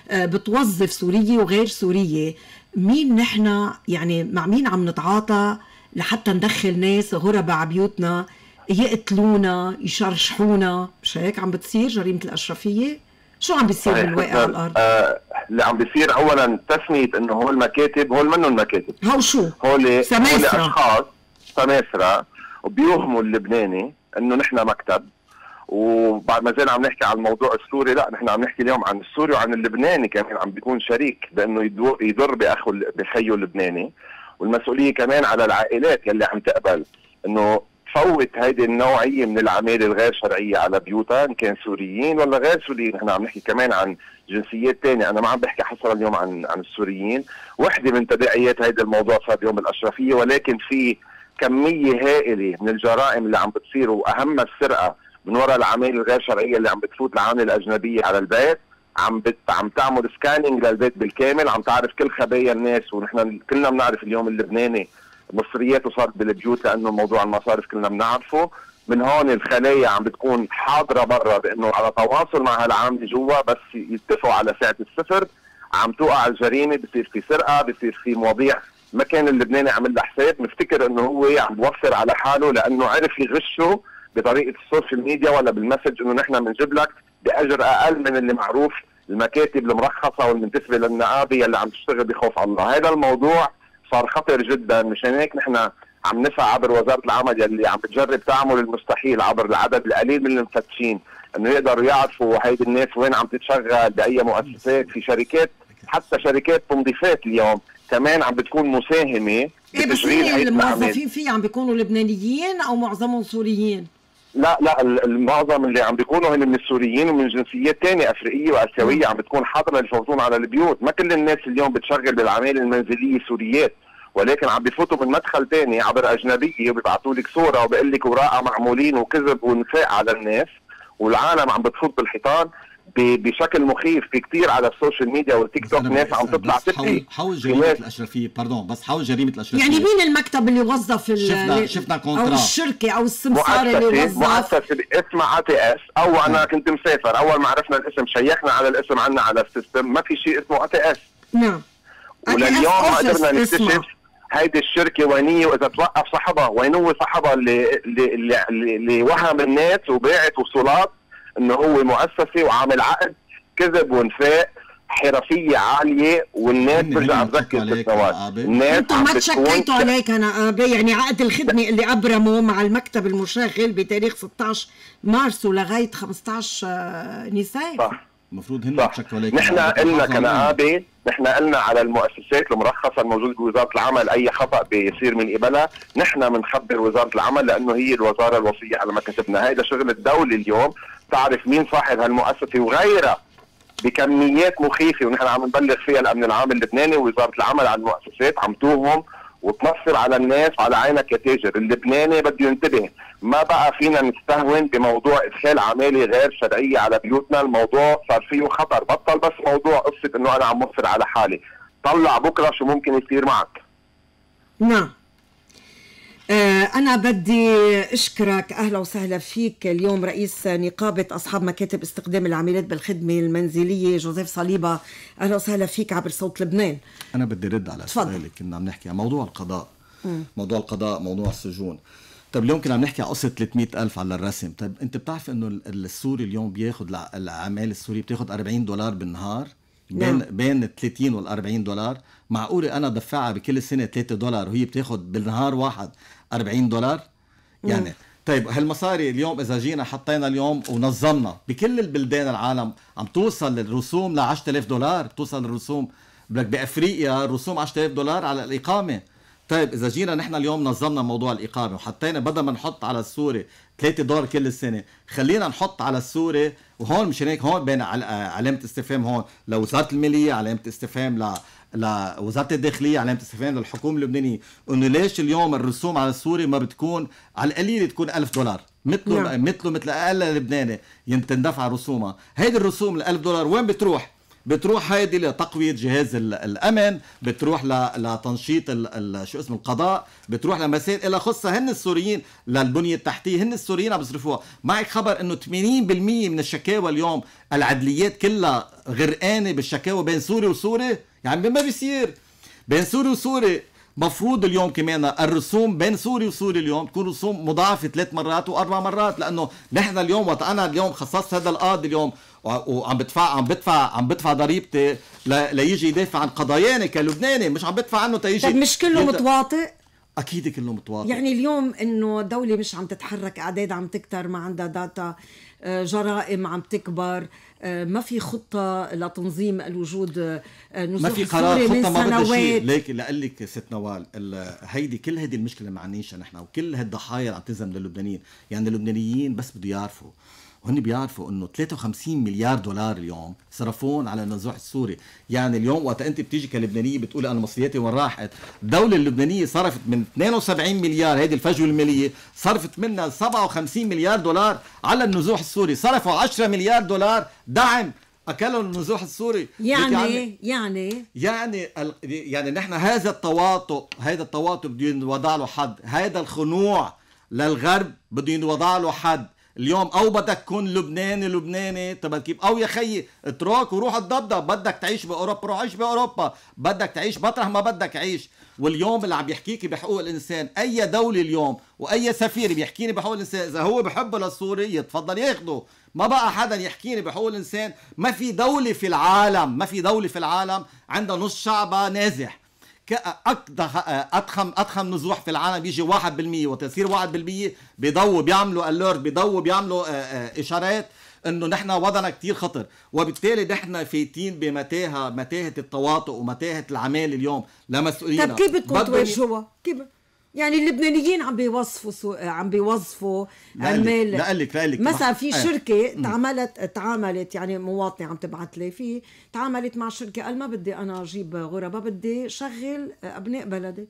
[SPEAKER 1] بتوظف سوريه وغير سوريه. مين نحن يعني مع مين عم نتعاطى لحتى ندخل ناس غرباء على بيوتنا يقتلونا يشرشحونا؟ مش هيك عم بتصير جريمه الاشرفية؟ شو عم بيصير بالواقع على الارض؟
[SPEAKER 9] اللي عم بيصير اولا تسميه انه هول المكاتب، هول منهم مكاتب،
[SPEAKER 1] هو شو؟
[SPEAKER 9] هول
[SPEAKER 1] سماسرة،
[SPEAKER 9] اشخاص سماسرة وبيوهموا اللبناني انه نحن مكتب. وبعد ما زلنا عم نحكي عن الموضوع السوري، لا نحن عم نحكي اليوم عن السوري وعن اللبناني كمان، عم بيكون شريك بانه يضر بخيه اللبناني. والمسؤوليه كمان على العائلات يلي عم تقبل انه تفوت هيدي النوعيه من العماله الغير شرعيه على بيوتها، ان كان سوريين ولا غير سوريين. نحن عم نحكي كمان عن جنسيات ثانيه، انا ما عم بحكي حصرا اليوم عن السوريين. وحده من تداعيات هيدا الموضوع صار اليوم الاشرفيه، ولكن في كميه هائله من الجرائم اللي عم بتصير، واهمها السرقه من وراء العماله الغير شرعيه اللي عم بتفوت العامله الاجنبيه على البيت، عم تعمل سكانينج للبيت بالكامل، عم تعرف كل خبايا الناس. ونحن كلنا بنعرف اليوم اللبناني مصرياته صارت بالبيوت لانه موضوع المصارف كلنا بنعرفه. من هون الخلايا عم بتكون حاضره برا بانه على تواصل مع هالعامله جوا، بس يتفقوا على ساعه الصفر عم توقع الجريمه، بصير في سرقه، بصير في مواضيع ما كان اللبناني عمل لها حساب، مفتكر انه هو عم بوفر على حاله لانه عرف يغشه بطريقه السوشيال ميديا ولا بالمسج انه نحن بنجيب لك باجر اقل من اللي معروف المكاتب المرخصه والمنتسبه للنقابه اللي عم تشتغل بخوف الله. هذا الموضوع صار خطر جدا، مشان هيك نحن عم نسعى عبر وزاره العمل يلي عم بتجرب تعمل المستحيل عبر العدد القليل من المفتشين انه يقدروا يعرفوا هيدي الناس وين عم تتشغل باي مؤسسات. في شركات، حتى شركات تنظيفات اليوم كمان عم بتكون مساهمه
[SPEAKER 1] بتشغيل هيدي الموظفين فيه عم بيكونوا لبنانيين او معظمهم سوريين؟
[SPEAKER 9] لا المعظم اللي عم بيكونوا هن من السوريين ومن جنسيات ثانيه افريقيه واسيويه عم بتكون حاضره يفوتون على البيوت. ما كل الناس اليوم بتشغل بالعماله المنزليه سوريات، ولكن عم بيفوتوا من مدخل ثاني عبر اجنبيه وبيبعثوا لك صوره وبقول لك وراء معمولين وكذب ونفاق على الناس، والعالم عم بتفوت بالحيطان بشكل مخيف. في كثير على السوشيال ميديا والتيك توك ناس عم تطلع تبكي.
[SPEAKER 6] حول جريمه الاشرفيه، بس حول جريمه الاشرفيه.
[SPEAKER 1] يعني مين المكتب اللي وظف
[SPEAKER 6] شفنا كونترا
[SPEAKER 1] او الشركه او السمسار اللي وظف؟
[SPEAKER 9] مؤسسه اسمها ATS. او انا كنت مسافر، اول ما عرفنا الاسم شيخنا على الاسم عنا على السيستم، ما في شيء اسمه ATS.
[SPEAKER 1] نعم.
[SPEAKER 9] ولليوم ما قدرنا نكتشف هيدي الشركه وينيه واذا توقف صاحبها، وين هو صاحبها اللي وهم الناس وباعت وصولات انه هو مؤسسه وعامل عقد كذب ونفاق، حرفيه عاليه، والناس برجع تذكر بالسواد. الناس
[SPEAKER 1] انتم ما تشكيتوا عليك انا يعني عقد الخدمه اللي ابرموا مع المكتب المشاغل بتاريخ 16 مارس ولغايه 15 نيسان.
[SPEAKER 9] صح،
[SPEAKER 6] المفروض هن يتشكوا عليك.
[SPEAKER 9] نحن قلنا كنقابه، نحن قلنا على المؤسسات المرخصه الموجوده بوزاره العمل اي خطا بيصير من قبلها نحن بنخبر وزاره العمل، لانه هي الوزاره الوصيه على مكاتبنا. هيدا شغل الدوله اليوم، تعرف مين صاحب هالمؤسسه وغيرها بكميات مخيفه، ونحن عم نبلغ فيها الامن العام اللبناني ووزاره العمل على المؤسسات عم توهم وتنصر على الناس. على عينك يا تاجر، اللبناني بده ينتبه، ما بقى فينا نستهون بموضوع ادخال عماله غير شرعيه على بيوتنا. الموضوع صار فيه خطر، بطل بس موضوع قصه انه انا عم وفر على حالي، طلع بكره شو ممكن يصير معك.
[SPEAKER 1] نعم. أنا بدي أشكرك، أهلا وسهلا فيك اليوم رئيس نقابة أصحاب مكاتب استخدام العاملات بالخدمة المنزلية جوزيف صليبة. أهلا وسهلا فيك عبر صوت لبنان.
[SPEAKER 6] أنا بدي رد على سؤالك. كنا عم نحكي عن موضوع القضاء. موضوع القضاء، موضوع السجون. طيب اليوم كنا عم نحكي عن قصة 300,000 على الرسم. طيب أنت بتعرف إنه السوري اليوم بياخد العمال السوري بتاخد $40 بالنهار؟ بين 30 وال $40. معقولة أنا دفعها بكل سنة $3 وهي بتاخد بالنهار واحد $40 يعني؟ طيب هالمصاري اليوم إذا جينا حطينا اليوم ونظمنا بكل البلدان العالم عم توصل الرسوم $10,000. بتوصل الرسوم بأفريقيا الرسوم $10,000 على الإقامة. طيب إذا جينا نحن اليوم نظمنا موضوع الإقامة وحطينا بدل ما نحط على السوري $3 كل السنة، خلينا نحط على السوري. وهون مشان هيك هون بين علامة استفهام هون لوزارة المالية، علامة استفهام لوزارة الداخلية، علامة استفهام للحكومة اللبنانية، إنه ليش اليوم الرسوم على السوري ما بتكون على القليل تكون $1,000 مثل أقل لبناني تندفع رسومها. هيدي الرسوم $1,000 وين بتروح؟ بتروح هيدي لتقوية جهاز الأمن، بتروح لتنشيط شو اسمه القضاء، بتروح لمسائل إلى خصها هن السوريين للبنية التحتية، هن السوريين عم بيصرفوها. معك خبر إنه 80% من الشكاوى اليوم العدليات كلها غرقانة بالشكاوى بين سوري وسوري، يعني ما بيصير بين سوري وسوري. مفروض اليوم كمان الرسوم بين سوري وسوري اليوم تكون رسوم مضاعفة 3 مرات و4 مرات، لأنه نحن اليوم وقت أنا اليوم خصصت هذا القاضي اليوم وعم بدفع ضريبتي ليجي يدافع عن قضاياني كلبناني، مش عم بدفع عنه تيجي.
[SPEAKER 1] طيب مش كله متواطئ؟
[SPEAKER 6] أكيد كله متواطئ.
[SPEAKER 1] يعني اليوم إنه الدولة مش عم تتحرك، أعداد عم تكتر، ما عندها داتا، جرائم عم تكبر، ما في خطة لتنظيم الوجود،
[SPEAKER 6] ما في قرار خطة، ما بدها شيء. لكن لقلك ست نوال هيدي كل هيدي المشكلة معنيشها نحن، وكل هالضحايا عم تزم للبنانيين. يعني اللبنانيين بس بده يعرفوا، وهن بيعرفوا انه 53 مليار دولار اليوم صرفون على النزوح السوري. يعني اليوم وقت انت بتيجي كلبنانيه بتقول انا مصرياتي وين راحت، الدوله اللبنانيه صرفت من 72 مليار هيدي الفجوه الماليه، صرفت منها 57 مليار دولار على النزوح السوري، صرفوا 10 مليار دولار دعم اكلوا النزوح السوري. يعني نحن هذا التواطؤ بده ينوضع له حد، هذا الخنوع للغرب بده ينوضع له حد. اليوم او بدك تكون لبناني تبع كيف، او يا خيي اترك وروح اتضبضب، بدك تعيش باوروبا روح عيش باوروبا، بدك تعيش مطرح ما بدك عيش. واليوم اللي عم يحكيكي بحقوق الانسان اي دولة اليوم واي سفير بيحكيني بحقوق الانسان، اذا هو بحبه للسوري يتفضل ياخده، ما بقى حدا يحكيني بحقوق الانسان. ما في دولة في العالم عندها نص شعبها نازح. أضخم نزوح في العالم بيجي 1%، وتصير 1% بيضووا بيعملوا اليرت، بيعملوا إشارات إنه نحن وضعنا كتير خطر. وبالتالي نحن فايتين متاهة التواطؤ ومتاهة العمالة اليوم لمسؤولينا.
[SPEAKER 1] طب كيف بدكم تواجهوها؟ كيف؟ يعني اللبنانيين عم بيوظفوا عمال.
[SPEAKER 6] لقلك
[SPEAKER 1] مثلا في شركة تعاملت يعني مواطنة عم تبعت لي تعاملت مع شركة، قال ما بدي أنا أجيب غرباء، بدي شغل أبناء بلدي.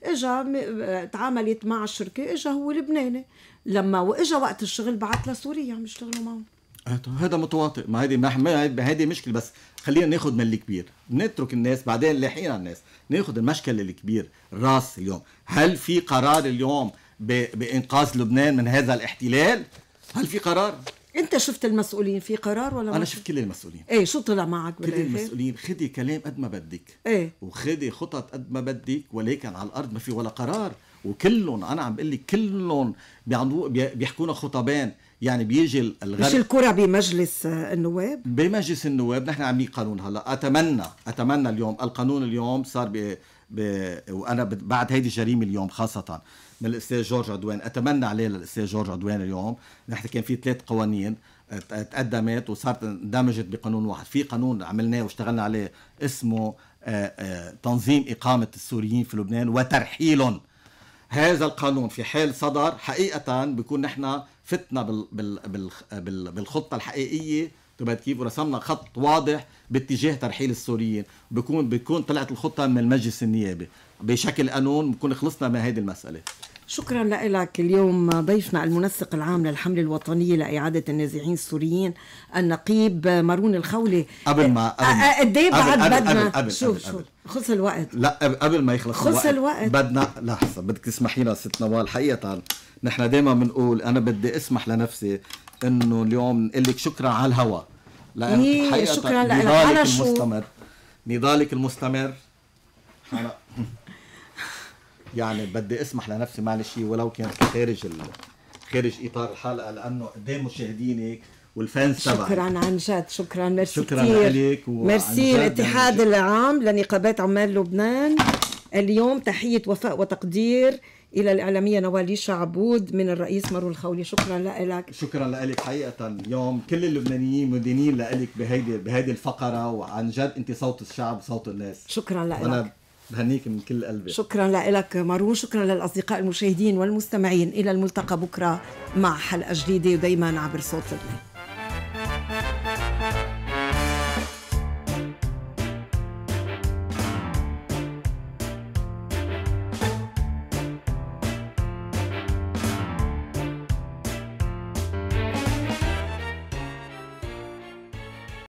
[SPEAKER 1] تعاملت مع الشركة، إجا هو لبناني، لما وإجا وقت الشغل بعت لسوريا عم يشتغلوا معه.
[SPEAKER 6] هذا متواطئ. ما هذه مشكلة. بس خلينا ناخذ من الكبير، نترك الناس بعدين لاحقين على الناس، ناخذ المشكلة الكبير الراس اليوم. هل في قرار اليوم بإنقاذ لبنان من هذا الاحتلال؟ هل في قرار؟
[SPEAKER 1] انت شفت المسؤولين في قرار ولا؟
[SPEAKER 6] انا شفت كل المسؤولين.
[SPEAKER 1] ايه شو طلع معك
[SPEAKER 6] بالاخر؟ كل المسؤولين. خدي كلام قد ما بدك،
[SPEAKER 1] ايه،
[SPEAKER 6] وخدي خطط قد ما بدك، ولكن على الارض ما في ولا قرار. وكلهم انا عم بقول لك كلهم بيحكونا خطبان. يعني بيجي الغرب،
[SPEAKER 1] مش الكرة بمجلس النواب؟
[SPEAKER 6] بمجلس النواب نحن عاملين قانون هلا. اتمنى اليوم القانون اليوم صار وانا بعد هيدي جريمه اليوم خاصه من الاستاذ جورج عدوان، اتمنى عليه للاستاذ جورج عدوان اليوم. نحن كان في 3 قوانين تقدمت وصارت اندمجت بقانون واحد. في قانون عملناه واشتغلنا عليه اسمه تنظيم اقامه السوريين في لبنان وترحيلهم. هذا القانون في حال صدر حقيقه بيكون نحن فتنا بالخطه الحقيقيه تبعت كيف، ورسمنا خط واضح باتجاه ترحيل السوريين. بيكون طلعت الخطه من المجلس النيابي بشكل قانون، بنكون خلصنا من هذه المساله.
[SPEAKER 1] شكرا لك. اليوم ضيفنا المنسق العام للحملة الوطنية لإعادة النازحين السوريين النقيب مارون الخولي.
[SPEAKER 6] قبل ما
[SPEAKER 1] قد ايه بعد بدنا شوف خلص الوقت.
[SPEAKER 6] لا قبل ما يخلص
[SPEAKER 1] الوقت
[SPEAKER 6] بدنا لحظة، بدك تسمحي لنا ست نوال. حقيقة نحن دائما بنقول انا بدي اسمح لنفسي انه اليوم نقول لك شكرا على الهوا، لأن حقيقة
[SPEAKER 1] شكرا لك
[SPEAKER 6] نضالك المستمر. يعني بدي اسمح لنفسي معلش ولو كان خارج اطار الحلقه، لانه قدام مشاهدينك والفانز تبعك.
[SPEAKER 1] شكرا عن جد، شكرا، ميرسي
[SPEAKER 6] شكرا لك.
[SPEAKER 1] ميرسي الاتحاد العام لنقابات عمال لبنان. اليوم تحيه وفاء وتقدير الى الاعلاميه نوال ليشا عبود من الرئيس مارون الخولي. شكرا لك.
[SPEAKER 6] شكرا لك. حقيقه اليوم كل اللبنانيين مدينين لك بهيدي الفقره، وعن جد انت صوت الشعب، صوت الناس.
[SPEAKER 1] شكرا لك.
[SPEAKER 6] أنا بهنيك من كل قلبي.
[SPEAKER 1] شكرا لك مارون. شكرا للأصدقاء المشاهدين والمستمعين. إلى الملتقى بكرة مع حلقة جديدة ودايما عبر صوت لبنان.